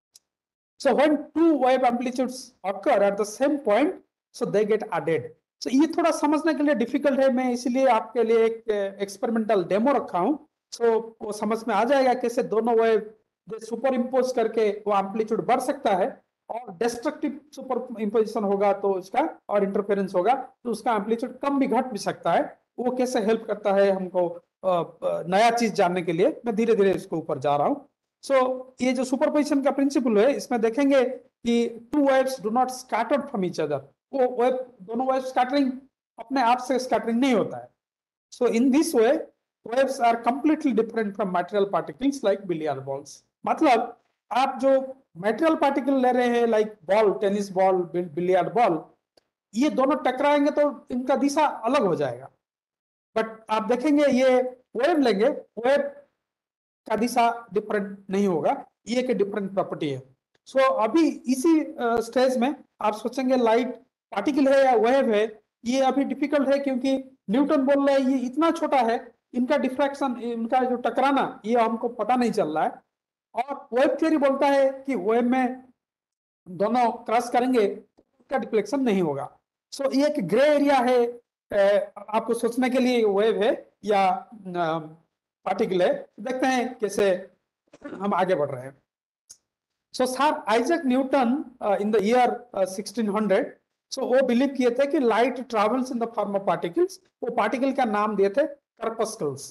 So when two wave amplitudes occur at the same point so they get added. So ये थोड़ा समझने के लिए डिफिकल्ट है, मैं इसीलिए आपके लिए एक एक्सपेरिमेंटल डेमो रखा हूं। सो so, वो समझ में आ जाएगा कैसे दोनों वेव सुपर इम्पोज करके वो एम्पलीट्यूड बढ़ सकता है, और डिस्ट्रक्टिव सुपर इम्पोजिशन होगा तो उसका और इंटरफेरेंस होगा तो उसका एम्पलीट्यूड कम भी घट भी सकता है। वो कैसे हेल्प करता है हमको नया चीज जानने के लिए, मैं धीरे धीरे इसको ऊपर जा रहा हूँ। सो so, ये जो सुपरपोजिशन का प्रिंसिपल है इसमें देखेंगे कि two waves do not scattered from each other. वो वेव दोनों वेव स्कैटरिंग अपने आप से स्कैटरिंग नहीं होता है। So in this way waves are completely different from material particles like billiard balls. मतलब आप जो मटेरियल पार्टिकल ले रहे हैं like ball, tennis ball, billiard ball, ये दोनों टकराएंगे तो इनका दिशा अलग हो जाएगा। बट आप देखेंगे ये वेव लेंगे, वेव का दिशा डिफरेंट नहीं होगा, ये एक डिफरेंट प्रॉपर्टी है। सो so, अभी इसी स्टेज में आप सोचेंगे लाइट पार्टिकल है या वेव है, ये अभी डिफिकल्ट है क्योंकि न्यूटन बोल रहे हैं ये इतना छोटा है, इनका डिफ्रैक्शन, इनका जो टकराना ये हमको पता नहीं चल रहा है। और वेव थ्योरी बोलता है कि वेव में दोनों क्रॉस करेंगे उसका डिफ्लेक्शन नहीं होगा। सो so, ये एक ग्रे एरिया है, आपको सोचने के लिए वेव है या पार्टिकल है। देखते हैं कैसे हम आगे बढ़ रहे हैं। So sir Isaac Newton in the year sixteen hundred, so वो बिलीव किए थे कि light travels in the form of particles. वो पार्टिकल का नाम दिए थे कर्पस्कल्स।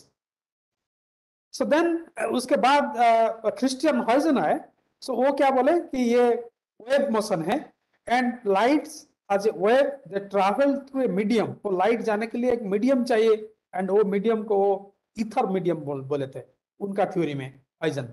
सो देन उसके बाद क्रिस्टियन uh, हॉयजन आए। सो so, वो क्या बोले कि ये वेव मोशन है and lights as a wave they travel through a medium. वो लाइट जाने के लिए एक मीडियम चाहिए एंड वो मीडियम को वो ईथर मीडियम बोल बोले थे उनका थ्योरी में Huygens.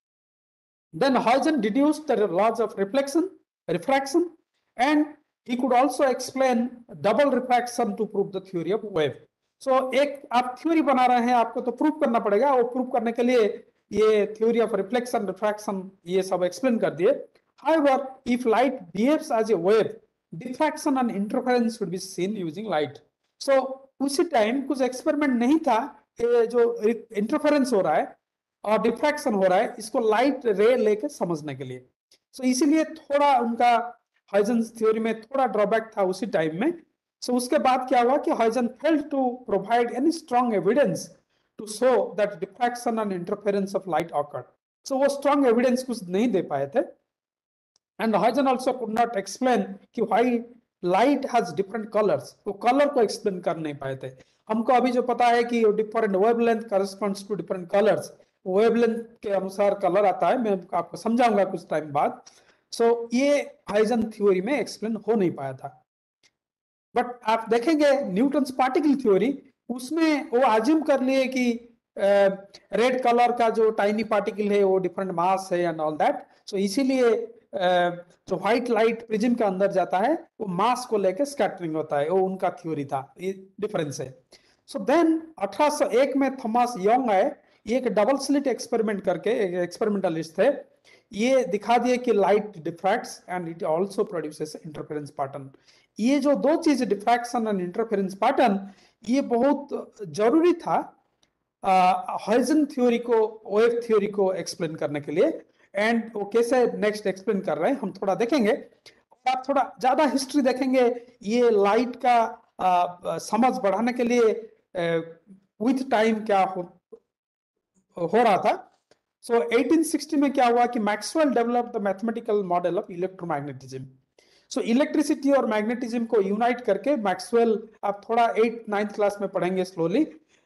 Then Huygens deduced the laws of reflection, refraction and he could also explain double refraction to prove the theory of wave. So so, एक आप थ्योरी बना रहे हैं, आपको तो प्रूव करना पड़ेगा। वो प्रूव करने के लिए ये थ्योरी ऑफ रिफ्लेक्शन, रिफ्रैक्शन ये सब एक्सप्लेन कर दिए। However, if light behaves as a wave, diffraction and interference would be seen using light. So उसी टाइम कुछ एक्सपेरिमेंट नहीं था, ये जो इंटरफेरेंस हो रहा है और डिफ्रैक्शन हो रहा है इसको लाइट रे लेके समझने के लिए। सो so, इसीलिए थोड़ा उनका हॉयजन थ्योरी में थोड़ा ड्रॉबैक था उसी टाइम में। सो so, उसके बाद क्या हुआ कि Huygens failed to provide any strong evidence to show that diffraction and interference of light occurred. So वो स्ट्रॉन्ग एविडेंस कुछ नहीं दे पाए थे। And Huygens also could not explain कि why light has different colours. वो कलर को explain कर नहीं पाए थे। हमको अभी जो पता है कि different wavelength corresponds to different colours, wavelength के अनुसार कलर आता है, मैं आपको समझाऊंगा कुछ टाइम बाद। सो so, ये हॉयजन थ्योरी में एक्सप्लेन हो नहीं पाया था। बट आप देखेंगे न्यूटन्स पार्टिकल थ्योरी, उसमें वो आज्यूम कर लिए कि रेड कलर का जो टाइनी पार्टिकल है वो डिफरेंट मास है एंड ऑल दैट। सो इसीलिए जो व्हाइट लाइट प्रिज्म के अंदर जाता है वो मास को लेकर स्कैटरिंग होता है, वो उनका थ्योरी था। ये डिफरेंस है। सो देन अठारह सौ एक में थॉमस यंग आए, ये एक डबल स्लिट एक्सपेरिमेंट करके, एक एक्सपेरिमेंटलिस्ट थे, ये दिखा दिए कि light diffracts and it also produces interference pattern. ये जो दो चीज डिफ्रैक्शन एंड इंटरफेरेंस पैटर्न, ये बहुत जरूरी था हॉरिजन थ्योरी को, वेव थ्योरी को एक्सप्लेन करने के लिए। एंड वो कैसे नेक्स्ट एक्सप्लेन कर रहे हैं हम थोड़ा देखेंगे। और आप थोड़ा ज्यादा हिस्ट्री देखेंगे, ये लाइट का आ, समझ बढ़ाने के लिए विथ टाइम क्या हो, हो रहा था। सो so, एटीन सिक्सटी में क्या हुआ कि Maxwell develop the mathematical model of electromagnetism. So electricity और मैग्नेटिज्म को यूनाइट करके मैक्सवेल, आप थोड़ा एट नाइन्थ क्लास में पढ़ेंगे स्लोली,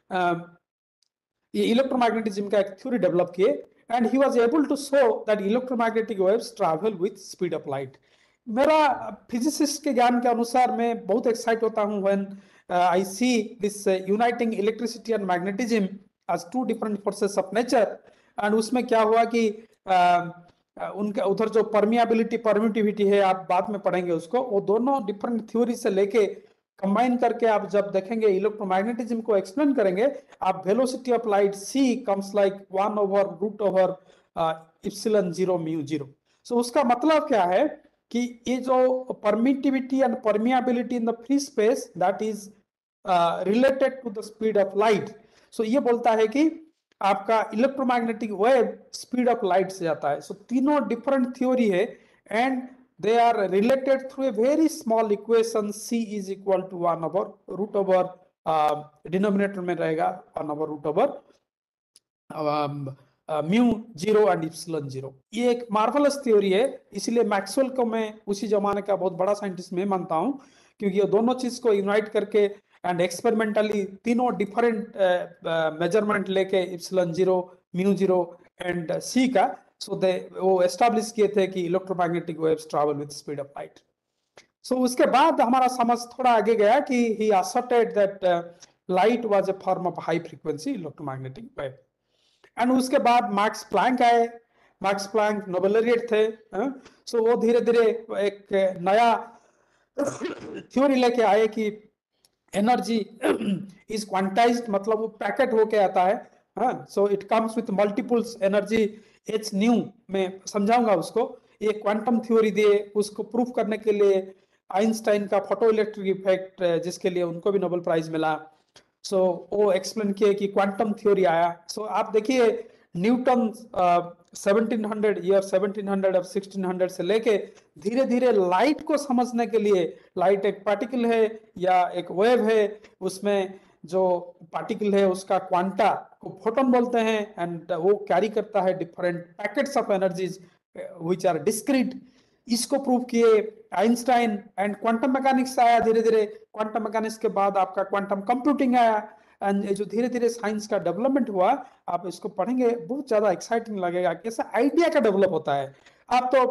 ये इलेक्ट्रोमैग्नेटिज्म का एक थ्योरी डेवलप किए। And he was able to show that electromagnetic waves travel with speed of light. मेरा फिजिसिस्ट के ज्ञान के अनुसार मैं बहुत एक्साइट होता हूं when I see this uniting electricity and magnetism as two different forces of nature. And उसमें क्या हुआ कि uh, उनका उधर जो परमियाबिलिटी परमिटिविटी है, आप बाद में पढ़ेंगे उसको, वो दोनों डिफरेंट थ्योरी से लेके कंबाइन करके आप जब देखेंगे इलेक्ट्रोमैग्नेटिज्म को एक्सप्लेन करेंगे, आप velocity of light c comes like one over root over epsilon zero mu zero. So उसका मतलब क्या है कि ये जो permittivity and permeability in the free space that is related to the speed of light. So ये बोलता है कि आपका electromagnetic wave speed of light से जाता है। सो so, तीनों डिफरेंट थ्योरी है and they are related through a very small equation, c is equal to one over root over uh, denominator में रहेगा one over root over um, uh, mu zero and epsilon zero। ये एक marvellous theory है, इसलिए Maxwell को मैं उसी जमाने का बहुत बड़ा साइंटिस्ट में मानता हूँ, क्योंकि ये दोनों चीज को यूनाइट करके एंड एक्सपेरिमेंटली तीनों डिफरेंट मेजरमेंट लेके epsilon zero, mu zero and c का, सो दे वो एस्टैब्लिश किए थे कि electromagnetic waves travel with speed of light. So उसके बाद हमारा समझ थोड़ा आगे गया कि he asserted that light was a form of high frequency electromagnetic wave. And उसके बाद मैक्स प्लैंक आए। मैक्स प्लैंक नोबेल लॉरिएट थे। सो so वो धीरे धीरे एक नया थ्योरी लेके आए कि एनर्जी इज क्वांटाइज्ड, मतलब वो पैकेट होके आता है। हाँ, so it comes with multiples energy h nu, मैं समझाऊंगा उसको। ये क्वांटम थ्योरी दिए, उसको प्रूफ करने के लिए आइंस्टाइन का फोटो इलेक्ट्रिक इफेक्ट, जिसके लिए उनको भी नोबेल प्राइज मिला। सो so, वो एक्सप्लेन किए कि क्वांटम थ्योरी आया। सो so, आप देखिए Newton seventeen hundred year seventeen hundred और सिक्सटीन हंड्रेड से लेके धीरे धीरे लाइट को समझने के लिए, लाइट एक पार्टिकल है या एक वेव है, उसमें जो पार्टिकल है उसका क्वांटा को फोटोन बोलते हैं एंड वो कैरी करता है different packets of energies which are discrete. इसको प्रूव किए आइंस्टाइन एंड क्वांटम मैकेनिक्स आया धीरे धीरे। क्वांटम मैकेनिक्स के बाद आपका क्वांटम कंप्यूटिंग आया एंड जो धीरे धीरे साइंस का डेवलपमेंट हुआ, आप इसको पढ़ेंगे बहुत ज्यादा एक्साइटिंग लगेगा कैसा आइडिया का डेवलप होता है। आप तो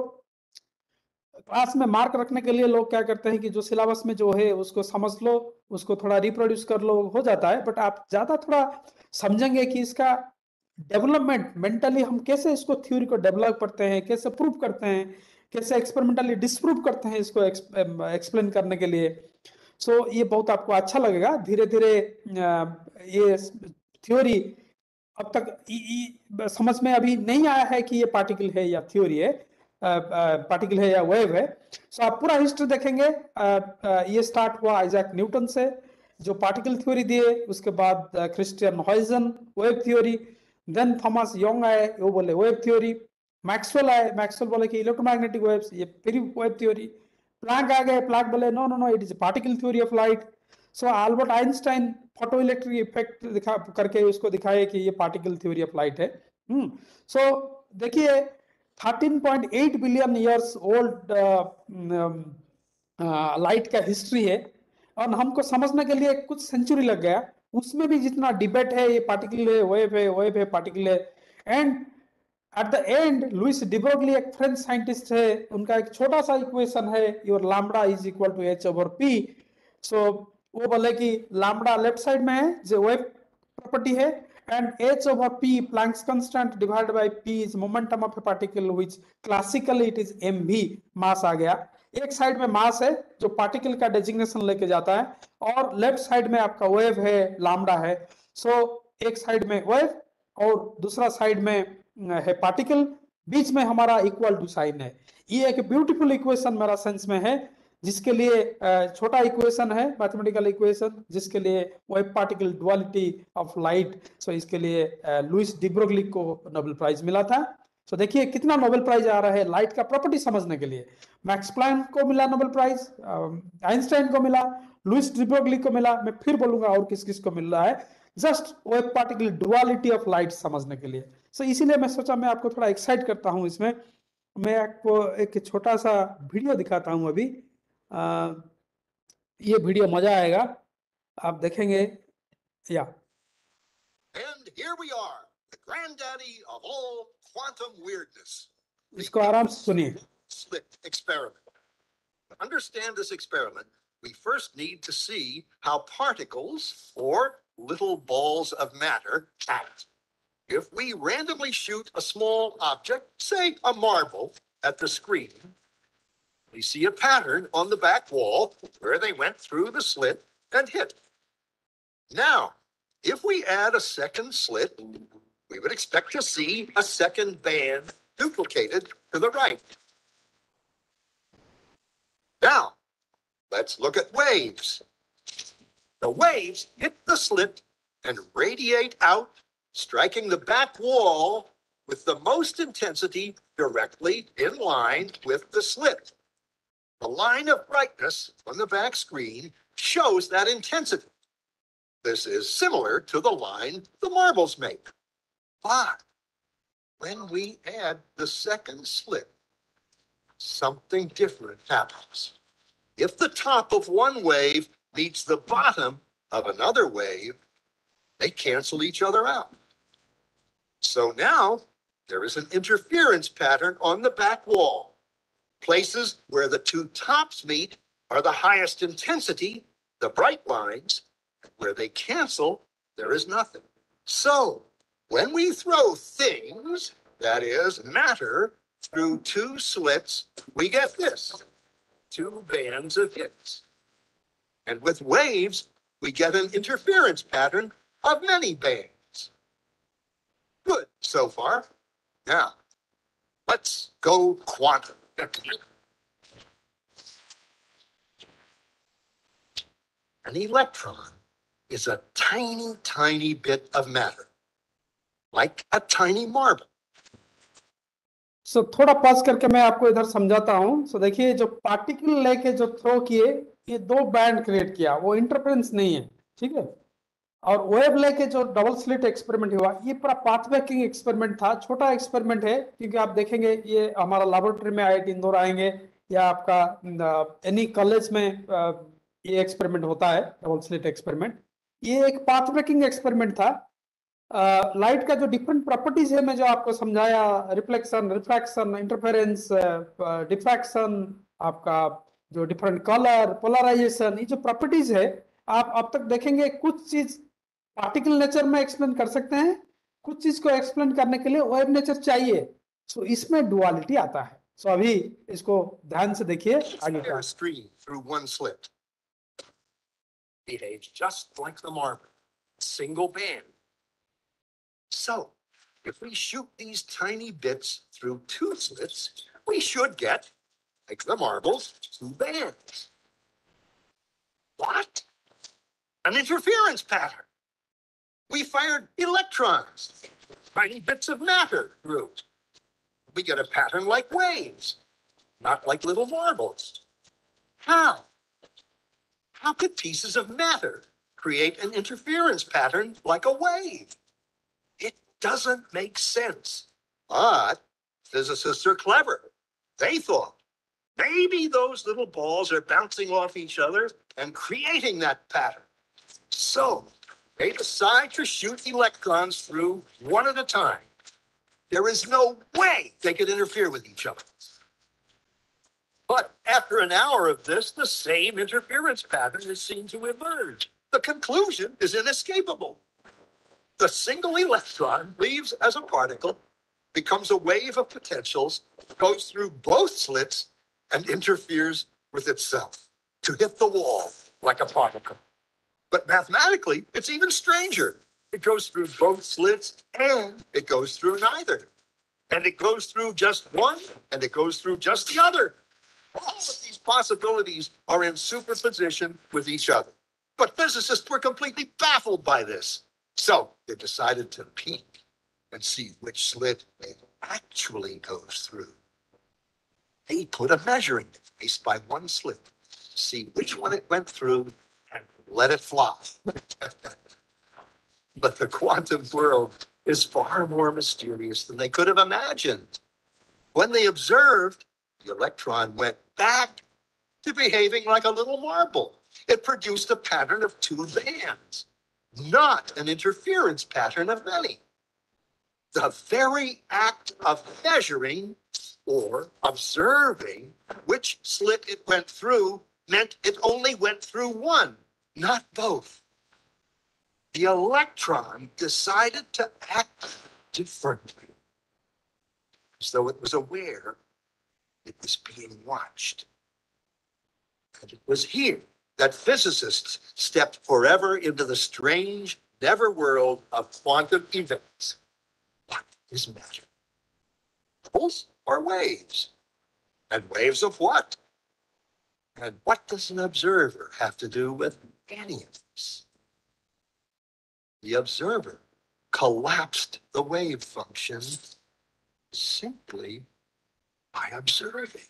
क्लास में मार्क रखने के लिए लोग क्या करते हैं कि जो सिलेबस में जो है उसको समझ लो, उसको थोड़ा रिप्रोड्यूस कर लो, हो जाता है। बट आप ज्यादा थोड़ा समझेंगे कि इसका डेवलपमेंट मेंटली हम कैसे इसको थ्योरी को डेवलप करते हैं, कैसे प्रूव करते हैं, कैसे एक्सपेरिमेंटली डिस्प्रूव करते हैं इसको एक्सप्लेन करने के लिए। सो so, ये बहुत आपको अच्छा लगेगा। धीरे धीरे ये थ्योरी अब तक इ, इ, समझ में अभी नहीं आया है कि ये पार्टिकल है या थ्योरी है, पार्टिकल है या वेव है। सो so, आप पूरा हिस्ट्री देखेंगे। आ, आ, ये स्टार्ट हुआ आइजैक न्यूटन से, जो पार्टिकल थ्योरी दिए। उसके बाद Christian Huygens wave theory, then Thomas Young आए, वो बोले वेव थ्योरी। मैक्सवेल आए, मैक्सवेल बोले कि इलेक्ट्रोमैग्नेटिक वेव्स, ये फिर वेव थ्योरी। प्लैंक आ गए, प्लैंक बोले no no no it is particle theory of light. So Albert Einstein photoelectric effect दिखा करके उसको दिखाए कि ये पार्टिकल थ्योरी ऑफ लाइट है। हम्म सो so, देखिए thirteen point eight billion years old light का हिस्ट्री है और हमको समझने के लिए कुछ सेंचुरी लग गया। उसमें भी जितना डिबेट है, ये पार्टिकल है, वेव है, वेव है, पार्टिकल है। And at the end Louis de Broglie एक फ्रेंच साइंटिस्ट है, उनका एक छोटा सा इक्वेशन है, your lambda is equal to h over p. So वो बोले कि लैम्बडा लेफ्ट साइड में है जो वेव प्रॉपर्टी है and h over p Planck's constant divided by p is momentum of a particle which classically it is mv, mass आ गया। एक साइड में मास है जो पार्टिकल का डेजिग्नेशन लेके जाता है और लेफ्ट साइड में आपका वेव है, लैम्बडा है। सो so, एक साइड में वेव और दूसरा साइड में है पार्टिकल, बीच में हमारा इक्वल टू साइन है। ये एक ब्यूटीफुल इक्वेशन मेरा सेंस में है जिसके लिए अ, छोटा इक्वेशन है, मैथमेटिकल इक्वेशन, जिसके लिए wave particle duality of light, so इसके लिए अ, लुइस डी ब्रोगली को नोबेल प्राइज मिला था। सो देखिए कितना नोबेल प्राइज आ रहा है लाइट का प्रॉपर्टी समझने के लिए। मैक्स प्लैंक को मिला नोबेल प्राइज, आइंस्टाइन को मिला, लुइस डी ब्रोगली को मिला, मैं फिर बोलूंगा और किस किस को मिल रहा है, just wave particle duality of light समझने के लिए। सो इसीलिए मैं सोचा मैं आपको थोड़ा एक्साइट करता हूं इसमें। मैं आपको एक छोटा सा वीडियो दिखाता हूं अभी। आ, ये वीडियो मजा आएगा, आप देखेंगे या। And here we are, the granddaddy of all quantum weirdness. इसको आराम से सुनिए। Slit experiment. To understand this experiment, we first need to see how particles, or little balls of matter, act. If we randomly shoot a small object, say a marble, at the screen, we see a pattern on the back wall where they went through the slit and hit. Now, if we add a second slit, we would expect to see a second band duplicated to the right. Now, let's look at waves. The waves hit the slit and radiate out, striking the back wall with the most intensity directly in line with the slit. The line of brightness on the back screen shows that intensity. This is similar to the line the marbles make. But when we add the second slit, something different happens. If the top of one wave meets the bottom of another wave, they cancel each other out. So now there is an interference pattern on the back wall. Places where the two tops meet are the highest intensity, the bright lines. Where they cancel, there is nothing. So when we throw things, that is matter, through two slits, we get this, two bands of hits. And with waves, we get an interference pattern of many bands. Good so far. Now, let's go quantum. An electron is a tiny, tiny bit of matter, like a tiny marble. So so, थोड़ा pause करके मैं आपको इधर समझाता हूँ। सो so, देखिए जो particle लेके जो थ्रो किए, ये दो बैंड क्रिएट किया, वो इंटरफेरेंस नहीं है, ठीक है। और वेव लेके जो डबल स्लिट एक्सपेरिमेंट हुआ, ये पूरा पाथ मेकिंग एक्सपेरिमेंट था, छोटा एक्सपेरिमेंट है, क्योंकि आप देखेंगे ये हमारा लैबोरेटरी में आई आई टी इंदौर आएंगे या आपका एनी कॉलेज में ये एक्सपेरिमेंट होता है, डबल स्लिट एक्सपेरिमेंट। ये एक पाथ मेकिंग एक्सपेरिमेंट था। लाइट uh, का जो डिफरेंट प्रॉपर्टीज है, मैं जो आपको समझाया, रिफ्लेक्शन, रिफ्रैक्शन, इंटरफेरेंस, डिफ्रैक्शन, आपका जो डिफरेंट कलर, पोलराइजेशन, ये जो प्रॉपर्टीज है, आप अब तक देखेंगे कुछ चीज पार्टिकल नेचर में एक्सप्लेन कर सकते हैं, कुछ चीज को एक्सप्लेन करने के लिए वेव नेचर चाहिए। सो so, इसमें डुअलिटी आता है। सो so, अभी इसको ध्यान से देखिए आगे का। Through one slit. It behaves just like the marble, single band. So, if we shoot these tiny bits through two slits, we should get, like the marbles, two bands. What? An interference pattern. We fired electrons, tiny bits of matter through. We get a pattern like waves, not like little marbles. How? How could pieces of matter create an interference pattern like a wave? It doesn't make sense. But physicists are clever. They thought maybe those little balls are bouncing off each other and creating that pattern. So they decide to shoot electrons through one at a time. There is no way they could interfere with each other. But after an hour of this, the same interference pattern is seen to emerge. The conclusion is inescapable. The single electron leaves as a particle, becomes a wave of potentials, goes through both slits, and interferes with itself to hit the wall like a particle. But mathematically, it's even stranger. It goes through both slits and it goes through neither. And it goes through just one and it goes through just the other. All of these possibilities are in superposition with each other. But physicists were completely baffled by this. So they decided to peek and see which slit it actually goes through. They put a measuring device by one slit, see which one it went through, and let it fly. But the quantum world is far more mysterious than they could have imagined. When they observed, the electron went back to behaving like a little marble. It produced a pattern of two bands, not an interference pattern of many. The very act of measuring or observing which slit it went through meant it only went through one, not both. The electron decided to act differently, as though it was aware it was being watched. And it was here that physicists stepped forever into the strange, never world of quantum events. What is matter? Pulse or waves? And waves of what? And what does an observer have to do with any of this? The observer collapsed the wave function simply by observing.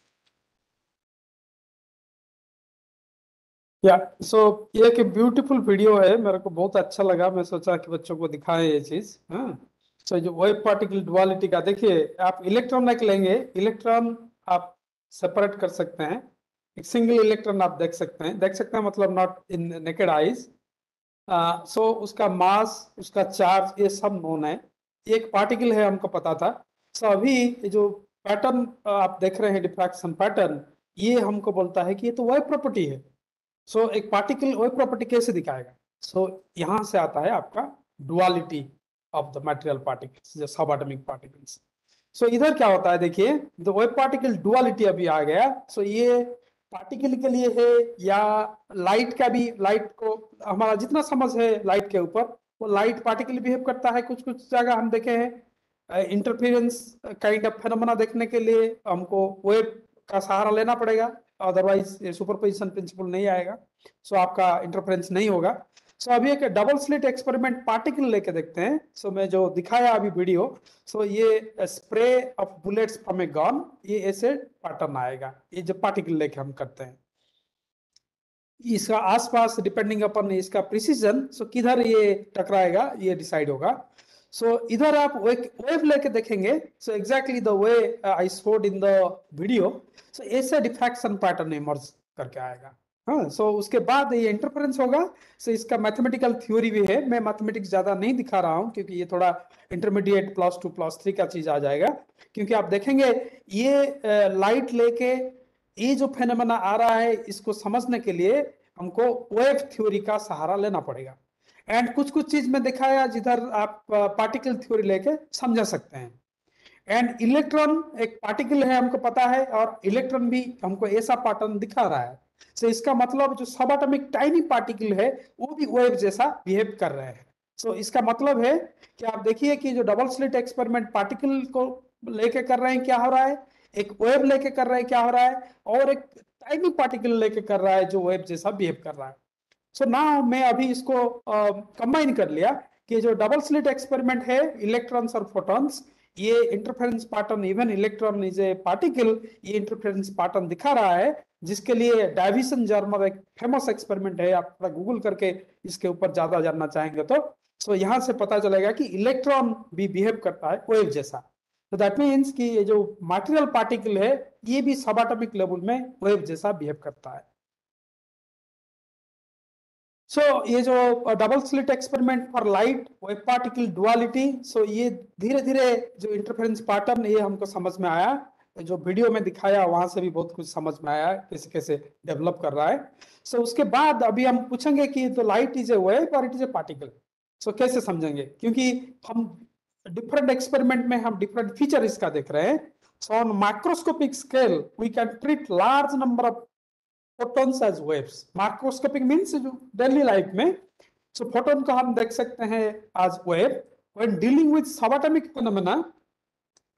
या सो ये एक beautiful video है, मेरे को बहुत अच्छा लगा, मैं सोचा कि बच्चों को दिखाएं ये चीज। हाँ, सो जो वेव पार्टिकल डुअलिटी का देखिए, आप इलेक्ट्रॉन एक लेंगे, इलेक्ट्रॉन आप सेपरेट कर सकते हैं, एक सिंगल इलेक्ट्रॉन आप देख सकते हैं, देख सकते हैं मतलब not in naked eyes. So उसका मास, उसका चार्ज, ये सब नोन है। एक पार्टिकल है हमको पता था। सो so, अभी जो पैटर्न आप देख रहे हैं, डिफ्रैक्शन पैटर्न, ये हमको बोलता है कि ये तो वेव प्रॉपर्टी है। सो so, एक पार्टिकल वेव प्रॉपर्टी कैसे दिखाएगा? सो so, यहाँ से आता है आपका duality of the material particles, जो सब एटॉमिक पार्टिकल्स। सो इधर क्या होता है देखिए, द वेव पार्टिकल डुअलिटी अभी आ गया। सो so, ये पार्टिकल के लिए है या लाइट का भी, लाइट को हमारा जितना समझ है लाइट के ऊपर, वो लाइट पार्टिकल बिहेव करता है। कुछ कुछ जगह हम देखे हैं इंटरफेरेंस काइंड ऑफ फेनोमेना देखने के लिए हमको वेव का सहारा लेना पड़ेगा, अदरवाइज ये सुपरपोजिशन प्रिंसिपल नहीं आएगा। सो so, आपका इंटरफेरेंस नहीं होगा। सो so, अभी एक डबल स्लिट एक्सपेरिमेंट पार्टिकल लेके देखते हैं। सो so, मैं जो दिखाया अभी वीडियो, सो so, ये spray of bullets from a gun, ये ऐसे पैटर्न आएगा, ये जो पार्टिकल लेके हम करते हैं। इसका आसपास डिपेंडिंग अपॉन इसका प्रिसीजन, सो so, किधर ये टकराएगा ये डिसाइड होगा। सो so, इधर आप वेव लेके देखेंगे। So exactly the way I showed in the video, so ऐसे डिफ्रैक्शन पैटर्न इमर्ज करके आएगा। हाँ, सो so उसके बाद ये इंटरफेरेंस होगा। सो so इसका मैथमेटिकल थ्योरी भी है, मैं मैथमेटिक्स ज्यादा नहीं दिखा रहा हूँ क्योंकि ये थोड़ा intermediate plus two plus three का चीज आ जाएगा। क्योंकि आप देखेंगे ये लाइट लेके ये जो फेनोमेना आ रहा है, इसको समझने के लिए हमको वेव थ्योरी का सहारा लेना पड़ेगा। एंड कुछ कुछ चीज में दिखाया जिधर आप पार्टिकल थ्योरी लेके समझा सकते हैं। एंड इलेक्ट्रॉन एक पार्टिकल है हमको पता है, और इलेक्ट्रॉन भी हमको ऐसा पैटर्न दिखा रहा है। सो so, इसका मतलब जो सब एटॉमिक टाइनी पार्टिकल है वो भी वेव जैसा बिहेव कर रहे हैं। सो so, इसका मतलब है कि आप देखिए कि जो डबल स्लिट एक्सपेरिमेंट पार्टिकल को लेके कर रहे हैं क्या हो रहा है, एक वेव लेके कर रहे हैं क्या हो रहा है, और एक टाइनी पार्टिकल लेके कर रहा है जो वेव जैसा बिहेव कर रहा है। सो so, ना मैं अभी इसको कंबाइन uh, कर लिया कि जो डबल स्लिट एक्सपेरिमेंट है, इलेक्ट्रॉन्स और फोटॉन्स, ये interference pattern, even electron is a particle, ये इंटरफेरेंस पैटर्न दिखा रहा है, जिसके लिए डाविसन जर्मर एक फेमस एक्सपेरिमेंट है। आप थोड़ा गूगल करके इसके ऊपर ज्यादा जानना चाहेंगे तो सो यहाँ से पता चलेगा कि इलेक्ट्रॉन भी बिहेव करता है वेव जैसा। तो दैट मीन्स कि ये जो मटेरियल पार्टिकल है ये भी सब एटॉमिक लेवल में वेव जैसा बिहेव करता है। सो so, ये जो double slit experiment for light wave particle duality, so ये धीरे धीरे जो इंटरफेरेंस पैटर्न ये हमको समझ में आया, जो वीडियो में दिखाया वहां से भी बहुत कुछ समझ में आया कैसे कैसे डेवलप कर रहा है। सो so, उसके बाद अभी हम पूछेंगे कि तो लाइट इज ए वेव और it is a particle. So कैसे समझेंगे, क्योंकि हम डिफरेंट एक्सपेरिमेंट में हम डिफरेंट फीचर इसका देख रहे हैं। So on microscopic scale we can treat large number of photons as waves. Microscopic means जो डेली लाइफ में, सो so, फोटोन को हम देख सकते हैं as wave. When dealing with sub atomic phenomena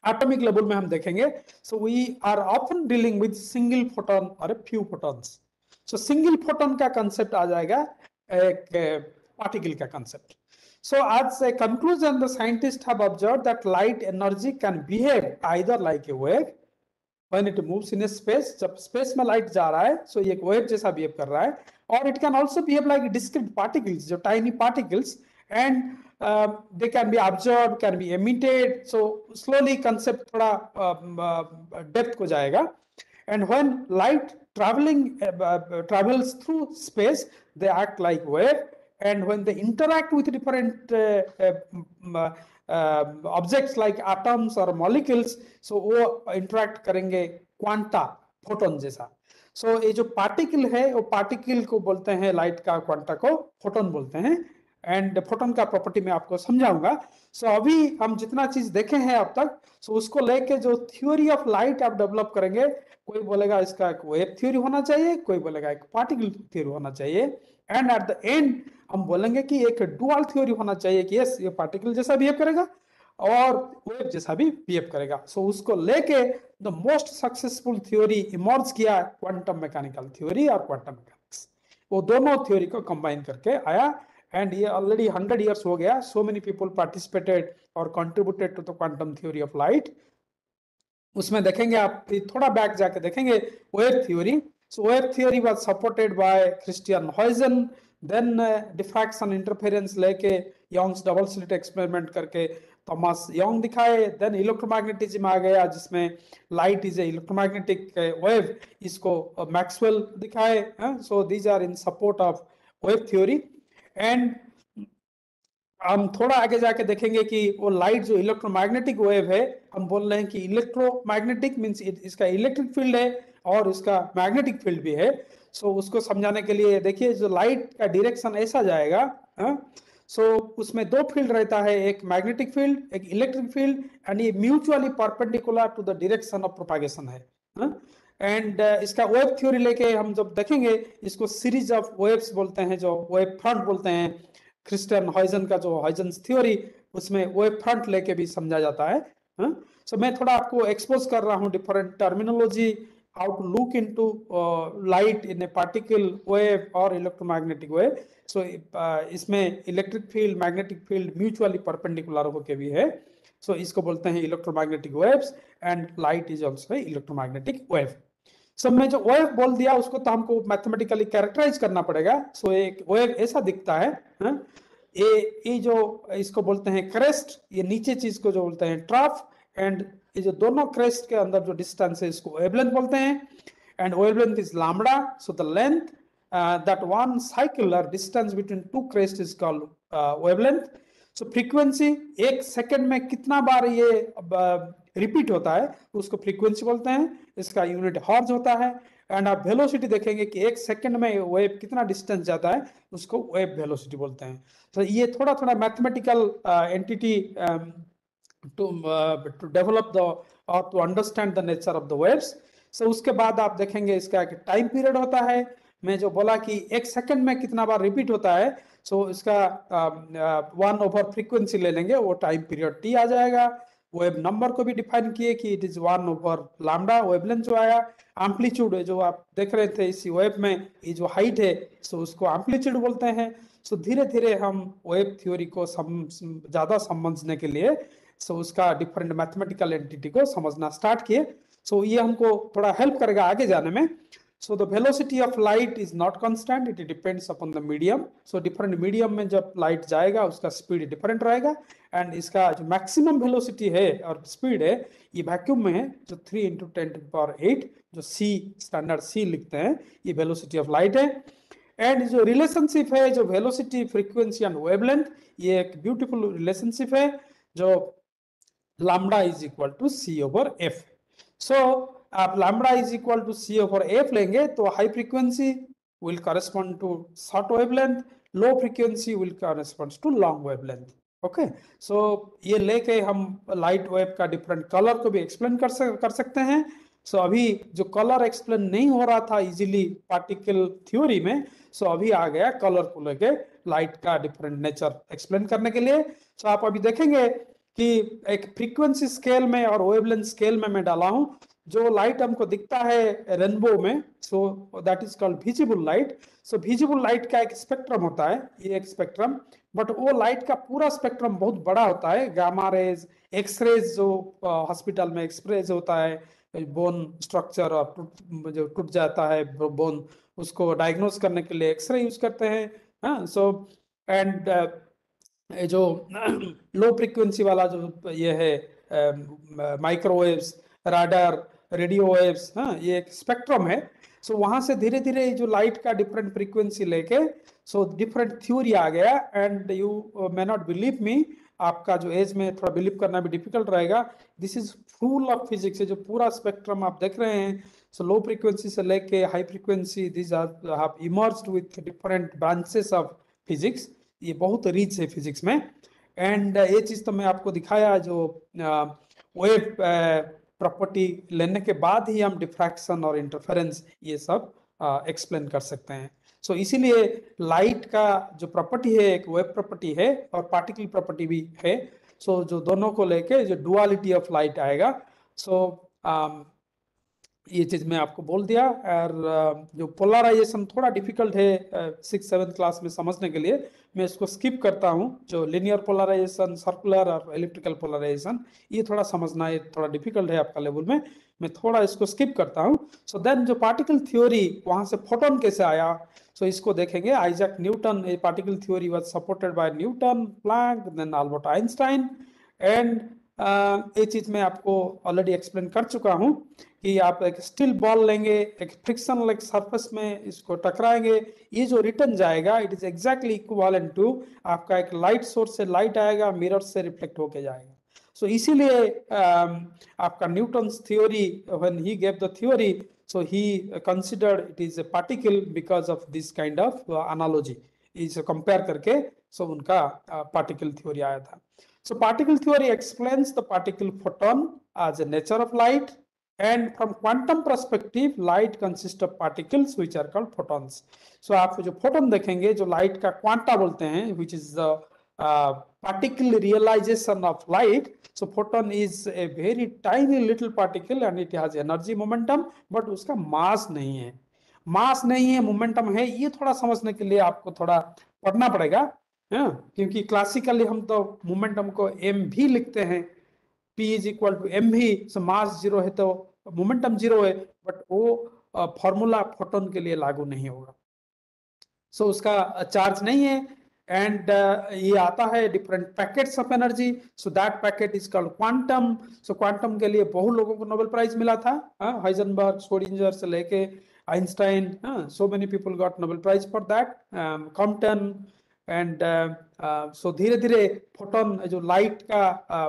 atomic level में हम देखेंगे, so we are often dealing with single photon और a few photons. So single photon का कंसेप्ट आ जाएगा एक पार्टिकल का concept. So as a conclusion, the scientists have observed that light energy can behave either like a wave when it moves in a space, जब space में light जा रहा है, so ये एक wave जैसा behave कर रहा है, or it can also behave like discrete particles, जो tiny particles, and uh, they can be absorbed, can be emitted, so slowly concept थोड़ा uh, uh, depth को जाएगा, and when light traveling uh, uh, travels through space, they act like wave. And when they interact with different uh, uh, uh, objects like atoms or molecules, so वो interact करेंगे quanta photon जैसा। so ये जो particle है वो particle को बोलते हैं, लाइट का क्वांटा को फोटोन बोलते हैं, एंड फोटोन का प्रॉपर्टी मैं आपको समझाऊंगा। सो so अभी हम जितना चीज देखे हैं अब तक, सो so उसको लेके जो थ्योरी ऑफ लाइट आप डेवलप करेंगे, कोई बोलेगा इसका एक वेव थ्योरी होना चाहिए, कोई बोलेगा एक पार्टिकल थ्योरी होना चाहिए, एंड एट द एंड हम बोलेंगे कि एक डुअल थ्योरी होना चाहिए कि यस ये पार्टिकल जैसा बिहेव करेगा और वेव जैसा भी बिहेव करेगा। सो so उसको लेके the most successful theory emerge किया क्वांटम मैकेनिकल थ्योरी और क्वांटम मैकेनिक्स, वो दोनों थ्योरी को कंबाइन करके आया, एंड ये ऑलरेडी हंड्रेड इयर्स हो गया। सो मेनी पीपल पार्टिसिपेटेड और contributed to the quantum theory of light. उसमें देखेंगे आप थोड़ा बैक जाके देखेंगे wave theory. So wave theory was supported by Christian Huygens, then diffraction interference लेके यंग्स डबल स्लिट एक्सपेरिमेंट करके थॉमस यंग दिखाए, देन इलेक्ट्रोमैग्नेटिज्म आ गया जिसमें light is a electromagnetic wave, इसको मैक्सवेल uh, दिखाए। So these are in support of wave theory. And हम थोड़ा आगे जाके देखेंगे कि वो लाइट जो इलेक्ट्रोमैग्नेटिक वेव है, हम बोल रहे हैं कि इलेक्ट्रोमैग्नेटिक मींस इसका इलेक्ट्रिक फील्ड है और इसका मैग्नेटिक फील्ड भी है। सो so, उसको समझाने के लिए देखिए जो लाइट का डायरेक्शन ऐसा जाएगा, सो so, उसमें दो फील्ड रहता है, एक मैग्नेटिक फील्ड, एक इलेक्ट्रिक फील्ड, एंड ये mutually perpendicular to the direction of propagation है। एंड uh, इसका वेव थ्योरी लेके हम जब देखेंगे, इसको सीरीज ऑफ वेव्स बोलते हैं, जो वेव फ्रंट बोलते हैं। क्रिस्टियन हॉयजन का जो हॉयजन्स थ्योरी, उसमें वेव फ्रंट लेके भी समझा जाता है। सो so, मैं थोड़ा आपको एक्सपोज कर रहा हूँ different terminology, how to look into uh, light in a particle wave or electromagnetic wave. So uh, इसमें electric field, magnetic field mutually perpendicular होके भी है। So इसको बोलते हैं electromagnetic waves, and light is also a electromagnetic wave. So मैं जो wave बोल दिया उसको तो हमको mathematically characterize करना पड़ेगा। So एक wave ऐसा दिखता है, हाँ? ये ये जो इसको बोलते हैं crest, ये नीचे चीज को जो बोलते हैं trough, एंड ये जो दोनों क्रेस्ट के अंदर जो डिस्टेंस है इसको वेवलेंथ बोलते हैं, and wavelength is lambda. So the length that one cyclical distance between two crest is called wavelength. So frequency, एक सेकंड में कितना बार ये रिपीट uh, होता है उसको फ्रीक्वेंसी बोलते हैं, इसका यूनिट हर्ट्ज होता है। एंड आप वेलोसिटी देखेंगे कि एक सेकंड में वेव कितना डिस्टेंस जाता है, उसको वेव वेलोसिटी बोलते हैं। तो so ये थोड़ा थोड़ा mathematical entity to uh, to develop the or to understand the nature of the waves. So उसके बाद आप देखेंगे इसका एक टाइम पीरियड होता है। मैं जो बोला कि एक सेकंड में कितना बार रिपीट होता है, सो so इसका वन ओवर फ्रीक्वेंसी ले लेंगे, वो टाइम पीरियड टी आ जाएगा। वेव नंबर को भी डिफाइन किए कि it is one over lambda. Wavelength जो आया, एम्पलीट्यूड जो आप देख रहे थे इसी वेव में, ये जो हाइट है, सो so उसको एम्पलीट्यूड बोलते हैं। सो so धीरे धीरे हम वेव थ्योरी को सम, ज्यादा समझने के लिए सो so, उसका डिफरेंट मैथमेटिकल एंटिटी को समझना स्टार्ट किए। सो so, ये हमको थोड़ा हेल्प करेगा आगे जाने में। So the velocity of light is not constant, it depends upon the medium. So different medium में जब लाइट जाएगा उसका स्पीड डिफरेंट रहेगा, एंड इसका जो मैक्सिमम वेलोसिटी है और स्पीड है ये वैक्यूम में है, जो three into ten to power eight, जो सी स्टैंडर्ड सी लिखते हैं, ये वेलोसिटी ऑफ लाइट है। एंड जो रिलेशनशिप है, जो वेलोसिटी, फ्रीक्वेंसी एंड वेवलेंथ, ये एक ब्यूटीफुल रिलेशनशिप है, जो lambda is equal to c over f. So आप lambda is equal to c over f लेंगे तो high frequency will correspond to short wavelength, low frequency will correspond to long wavelength. Okay, so ये लेके हम light wave का different color को भी explain कर सक कर सकते हैं। So अभी जो color explain नहीं हो रहा था easily particle theory में, so अभी आ गया color को लेके light का different nature explain करने के लिए। So आप अभी देखेंगे कि एक फ्रीक्वेंसी स्केल में और वेवलेंथ स्केल में मैं डाला हूं। जो लाइट हमको दिखता है रेनबो में, so that is called visible light. So visible light का एक स्पेक्ट्रम होता है, ये एक स्पेक्ट्रम, बट वो लाइट का पूरा स्पेक्ट्रम बहुत बड़ा होता है। गामा रेज, एक्सरेज जो हॉस्पिटल में एक्सरेज होता है, बोन स्ट्रक्चर जो टूट जाता है बोन, उसको डायग्नोज करने के लिए एक्सरे यूज करते हैं। हाँ, सो एंड जो लो फ्रीक्वेंसी वाला जो ये है माइक्रोवेव्स, राडार, रेडियो वेव्स, हाँ, ये एक स्पेक्ट्रम है। सो so, वहां से धीरे धीरे जो लाइट का डिफरेंट फ्रीक्वेंसी लेके सो डिफरेंट थ्योरी आ गया। And you may not believe me, आपका जो एज में थोड़ा बिलीव करना भी डिफिकल्ट रहेगा। This is full of physics. जो पूरा स्पेक्ट्रम आप देख रहे हैं, सो लो फ्रीक्वेंसी से लेके high frequency, this are have emerged with different branches of physics. ये बहुत रिच है फिजिक्स में। एंड ये चीज तो मैं आपको दिखाया, जो वेव प्रॉपर्टी लेने के बाद ही हम डिफ्रैक्शन और इंटरफेरेंस ये सब एक्सप्लेन कर सकते हैं। सो so, इसीलिए लाइट का जो प्रॉपर्टी है एक वेव प्रॉपर्टी है और पार्टिकल प्रॉपर्टी भी है। सो so, जो दोनों को लेके जो डुअलिटी ऑफ लाइट आएगा। सो so, ये चीज मैं आपको बोल दिया। और जो पोलराइजेशन थोड़ा डिफिकल्ट है सिक्स सेवन्थ क्लास में समझने के लिए, मैं इसको स्किप करता हूँ। जो लिनियर पोलराइजेशन, सर्कुलर और इलेक्ट्रिकल पोलराइजेशन, ये थोड़ा समझना ये थोड़ा डिफिकल्ट है आपका लेवल में, मैं थोड़ा इसको स्किप करता हूँ। सो देन जो पार्टिकल थ्योरी, वहां से फोटोन कैसे आया, सो so इसको देखेंगे। Isaac Newton, a particle theory was supported by Newton, Planck, then Albert Einstein. And ये चीज मैं आपको ऑलरेडी एक्सप्लेन कर चुका हूँ कि आप एक स्टील बॉल लेंगे, एक फ्रिक्शन लाइक सरफेस में इसको टकराएंगे, ये जो रिटर्न जाएगा it is exactly equivalent to आपका एक लाइट सोर्स से लाइट आएगा, मिरर से रिफ्लेक्ट होके जाएगा। सो so, इसीलिए um, आपका Newton's theory, when he gave the theory, so he considered it is a particle because of this kind of analogy, इसे कंपेयर करके सो so उनका पार्टिकल uh, थ्योरी आया था। So particle theory explains the particle photon as a nature of light, and from quantum perspective light consists of particles which are called photons. So आप जो photon देखेंगे, जो light का quanta बोलते हैं, which is the uh, particle realization of light. So photon is a very tiny little particle and it has energy, momentum, but उसका mass नहीं है। mass नहीं है, momentum है, ये थोड़ा समझने के लिए आपको थोड़ा पढ़ना पड़ेगा। हाँ, क्योंकि क्लासिकली हम तो मोमेंटम को एम भी लिखते हैं, P is equal to m भी। सो मास जीरो है तो मोमेंटम जीरो है, बट वो फॉर्मूला फोटोन के लिए लागू नहीं होगा। सो so, उसका चार्ज नहीं है। एंड uh, ये आता है different packets of energy. So that packet is called quantum. So quantum के लिए बहुत लोगों को नोबेल प्राइज मिला था, हाइजेनबर्ग, श्रोडिंगर से लेके Einstein, so many people got Nobel prize for that, Compton. And so धीरे धीरे फोटोन जो लाइट का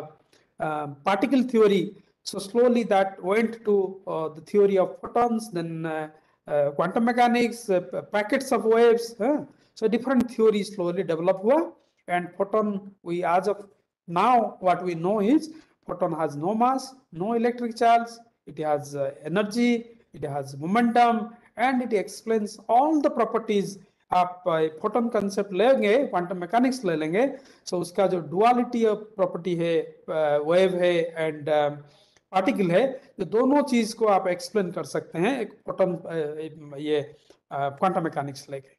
particle theory, so slowly that went to uh, the theory of photons, then uh, uh, quantum mechanics, uh, packets of waves, huh? So different theories slowly develop हुआ। and photon, we as of now what we know is photon has no mass, no electric charge, it has uh, energy, it has momentum, and it explains all the properties। आप photon concept लेंगे, quantum mechanics ले लेंगे, so so उसका जो duality of property है, wave है and particle है, तो दोनों चीज को आप एक्सप्लेन कर सकते हैं एक फोटोन ये क्वांटम मैकेनिक्स लेके।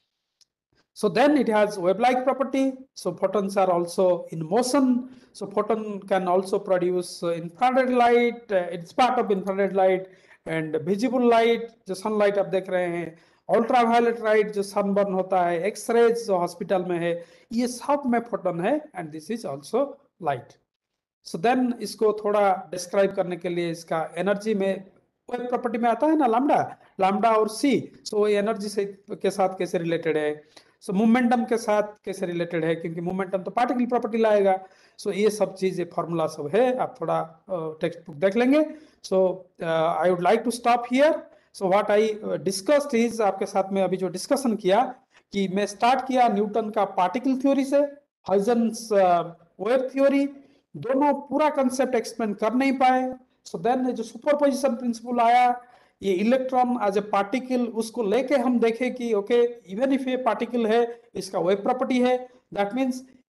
So then it has wave-like property. So photons are also in motion. So photon can also produce infrared light. It's part of infrared light and visible light, जो sunlight आप देख रहे हैं, ultraviolet light जो sunburn होता है, X-rays जो hospital में है, ये सब में फोटोन है and this is also light. So then इसको थोड़ा डिस्क्राइब करने के लिए इसका एनर्जी में वेव प्रॉपर्टी में आता है ना, लैम्डा लैम्डा और सी। सो ये एनर्जी से के साथ कैसे रिलेटेड है, सो so, मोमेंटम के साथ कैसे रिलेटेड है, क्योंकि मोमेंटम तो पार्टिकल प्रॉपर्टी लाएगा। सो so, ये सब चीज ये फॉर्मूला सब है, आप थोड़ा टेक्स्ट बुक देख लेंगे। So I would like to stop here. So what I discussed is, आपके साथ में अभी जो डिस्कशन किया कि मैं स्टार्ट किया न्यूटन का पार्टिकल थ्योरी से, हाइजेंस वेव थ्योरी, दोनों पूरा कंसेप्ट एक्सप्लेन कर नहीं पाए। सो देन जो सुपरपोजिशन प्रिंसिपल आया, ये इलेक्ट्रॉन एज ए पार्टिकल, उसको लेके हम देखें कि ओके इवन इफ ये पार्टिकल है, इसका वेव प्रॉपर्टी है, that means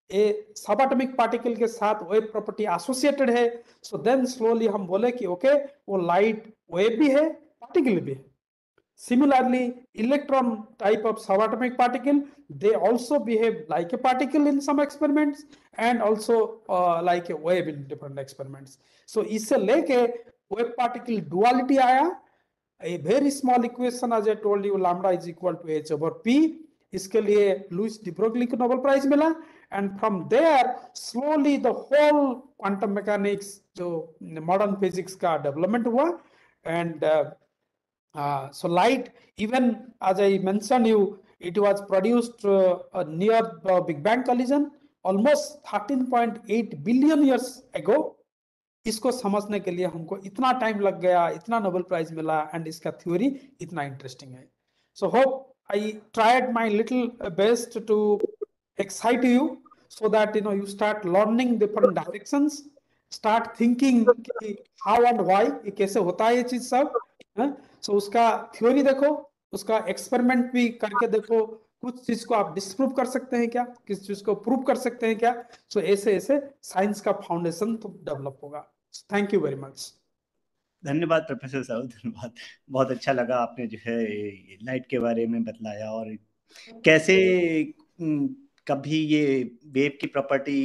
a sub atomic particle के साथ वेव प्रॉपर्टी एसोसिएटेड है, सो देन स्लोली हम बोले कि ओके वो लाइट वेव भी है, पार्टिकल भी है। Similarly, electron type of subatomic particle, they also behave like a particle in some experiments and also uh, like a wave in different experiments. So इससे लेके wave particle duality आया, a very small equation as I told you, lambda is equal to h over p, इसके लिए Louis de Broglie को Nobel prize मिला, and from there slowly the whole quantum mechanics जो modern physics का development हुआ, and uh, Uh, so light, even as I mentioned you, it was produced uh, uh, near the Big Bang collision almost thirteen point eight billion years ago. इसको समझने के लिए हमको इतना time लग गया, इतना नोबेल प्राइज मिला, एंड इसका थ्योरी इतना इंटरेस्टिंग है. So hope I tried my little best to excite you so that you know you start learning different directions, start thinking कि how and why, ये कैसे होता है ये चीज सब. सो so, उसका थ्योरी देखो, उसका एक्सपेरिमेंट भी करके देखो, कुछ चीज को आप डिस्प्रूव कर सकते हैं क्या, किस चीज को प्रूव कर सकते हैं क्या. सो so, ऐसे ऐसे साइंस का फाउंडेशन तो डेवलप होगा. Thank you very much. धन्यवाद प्रोफेसर साहब, धन्यवाद. बहुत अच्छा लगा आपने जो है लाइट के बारे में बतलाया और कैसे कभी ये वेव की प्रॉपर्टी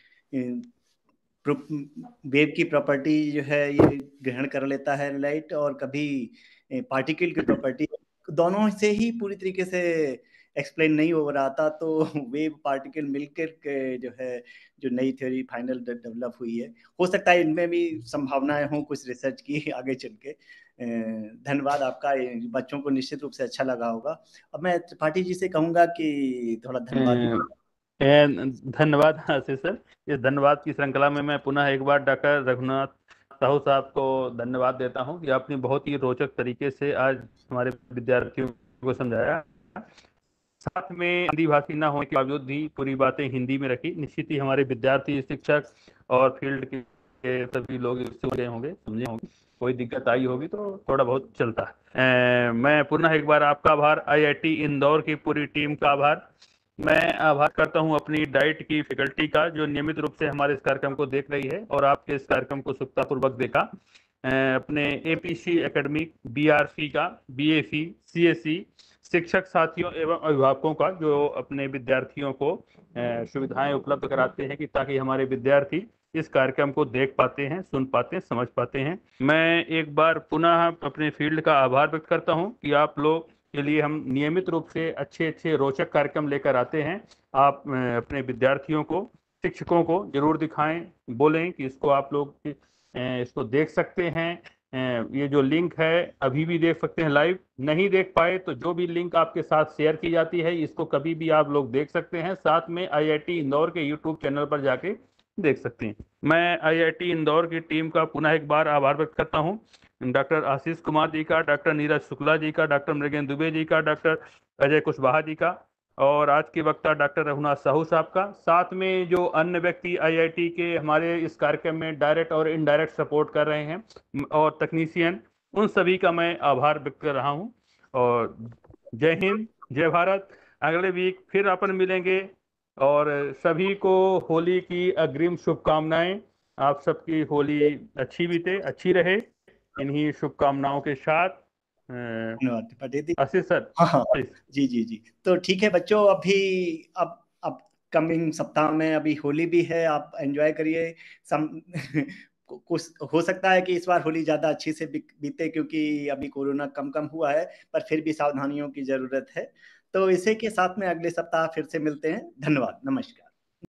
वेव की प्रॉपर्टी जो है ये ग्रहण कर लेता है लाइट, और कभी पार्टिकल की प्रॉपर्टी, दोनों से ही पूरी तरीके से एक्सप्लेन नहीं हो रहा था. तो वेव पार्टिकल मिलकर के जो है जो नई थ्योरी फाइनल डेवलप हुई है, हो सकता है इनमें भी संभावनाएं हों कुछ रिसर्च की आगे चल के. धन्यवाद आपका, बच्चों को निश्चित रूप से अच्छा लगा होगा. अब मैं त्रिपाठी जी से कहूंगा कि थोड़ा धन्यवाद. धन्यवाद आशीष सर. इस धन्यवाद की श्रृंखला में मैं पुनः एक बार डॉक्टर रघुनाथ साहू साहब को धन्यवाद देता हूं कि आपने बहुत ही रोचक तरीके से आज हमारे विद्यार्थियों को समझाया, साथ में हिंदी भाषी ना होने के बावजूद भी पूरी बातें हिंदी में रखी. निश्चित ही हमारे विद्यार्थी, शिक्षक और फील्ड के सभी लोग इससे गए होंगे, समझे होंगे. कोई दिक्कत आई होगी तो थोड़ा बहुत चलता है. मैं पुनः एक बार आपका आभार, आई आई टी इंदौर की पूरी टीम का आभार. मैं आभार करता हूं अपनी डाइट की फैकल्टी का जो नियमित रूप से हमारे इस कार्यक्रम को देख रही है और आपके इस कार्यक्रम को सुखतापूर्वक देखा. अपने एपीसी एकेडमिक, बीआरसी का, बीएसी, सीएससी, शिक्षक साथियों एवं अभिभावकों का जो अपने विद्यार्थियों को सुविधाएं उपलब्ध कराते हैं कि ताकि हमारे विद्यार्थी इस कार्यक्रम को देख पाते हैं, सुन पाते हैं, समझ पाते हैं. मैं एक बार पुनः अपने फील्ड का आभार व्यक्त करता हूं कि आप लोग के लिए हम नियमित रूप से अच्छे अच्छे रोचक कार्यक्रम लेकर आते हैं. आप अपने विद्यार्थियों को, शिक्षकों को जरूर दिखाएं, बोलें कि इसको आप लोग इसको देख सकते हैं. ये जो लिंक है अभी भी देख सकते हैं लाइव. नहीं देख पाए तो जो भी लिंक आपके साथ शेयर की जाती है इसको कभी भी आप लोग देख सकते हैं. साथ में आई आई टी इंदौर के यूट्यूब चैनल पर जाके देख सकते हैं. मैं आई आई टी इंदौर की टीम का पुनः एक बार आभार व्यक्त करता हूं, डॉक्टर आशीष कुमार जी का, डॉक्टर नीरज शुक्ला जी का, डॉक्टर मृगेंद्र दुबे जी का, डॉक्टर अजय कुशवाहा जी का और आज के वक्ता डॉक्टर रघुनाथ साहू साहब का. साथ में जो अन्य व्यक्ति आई आई टी के हमारे इस कार्यक्रम में डायरेक्ट और इनडायरेक्ट सपोर्ट कर रहे हैं और तकनीशियन, उन सभी का मैं आभार व्यक्त कर रहा हूं. और जय हिंद, जय भारत. अगले वीक फिर अपन मिलेंगे और सभी को होली की अग्रिम शुभकामनाएं. आप सबकी होली अच्छी बीते, अच्छी रहे. इन्हीं शुभकामनाओं के साथ धन्यवाद आशीष सर. हाँ हाँ जी जी जी. तो ठीक है बच्चों, अभी अब अब कमिंग सप्ताह में अभी होली भी है, आप एंजॉय करिए. सम कुछ हो सकता है कि इस बार होली ज्यादा अच्छी से बीते क्योंकि अभी कोरोना कम कम हुआ है, पर फिर भी सावधानियों की जरूरत है. तो इसी के साथ में अगले सप्ताह फिर से मिलते हैं. धन्यवाद, नमस्कार.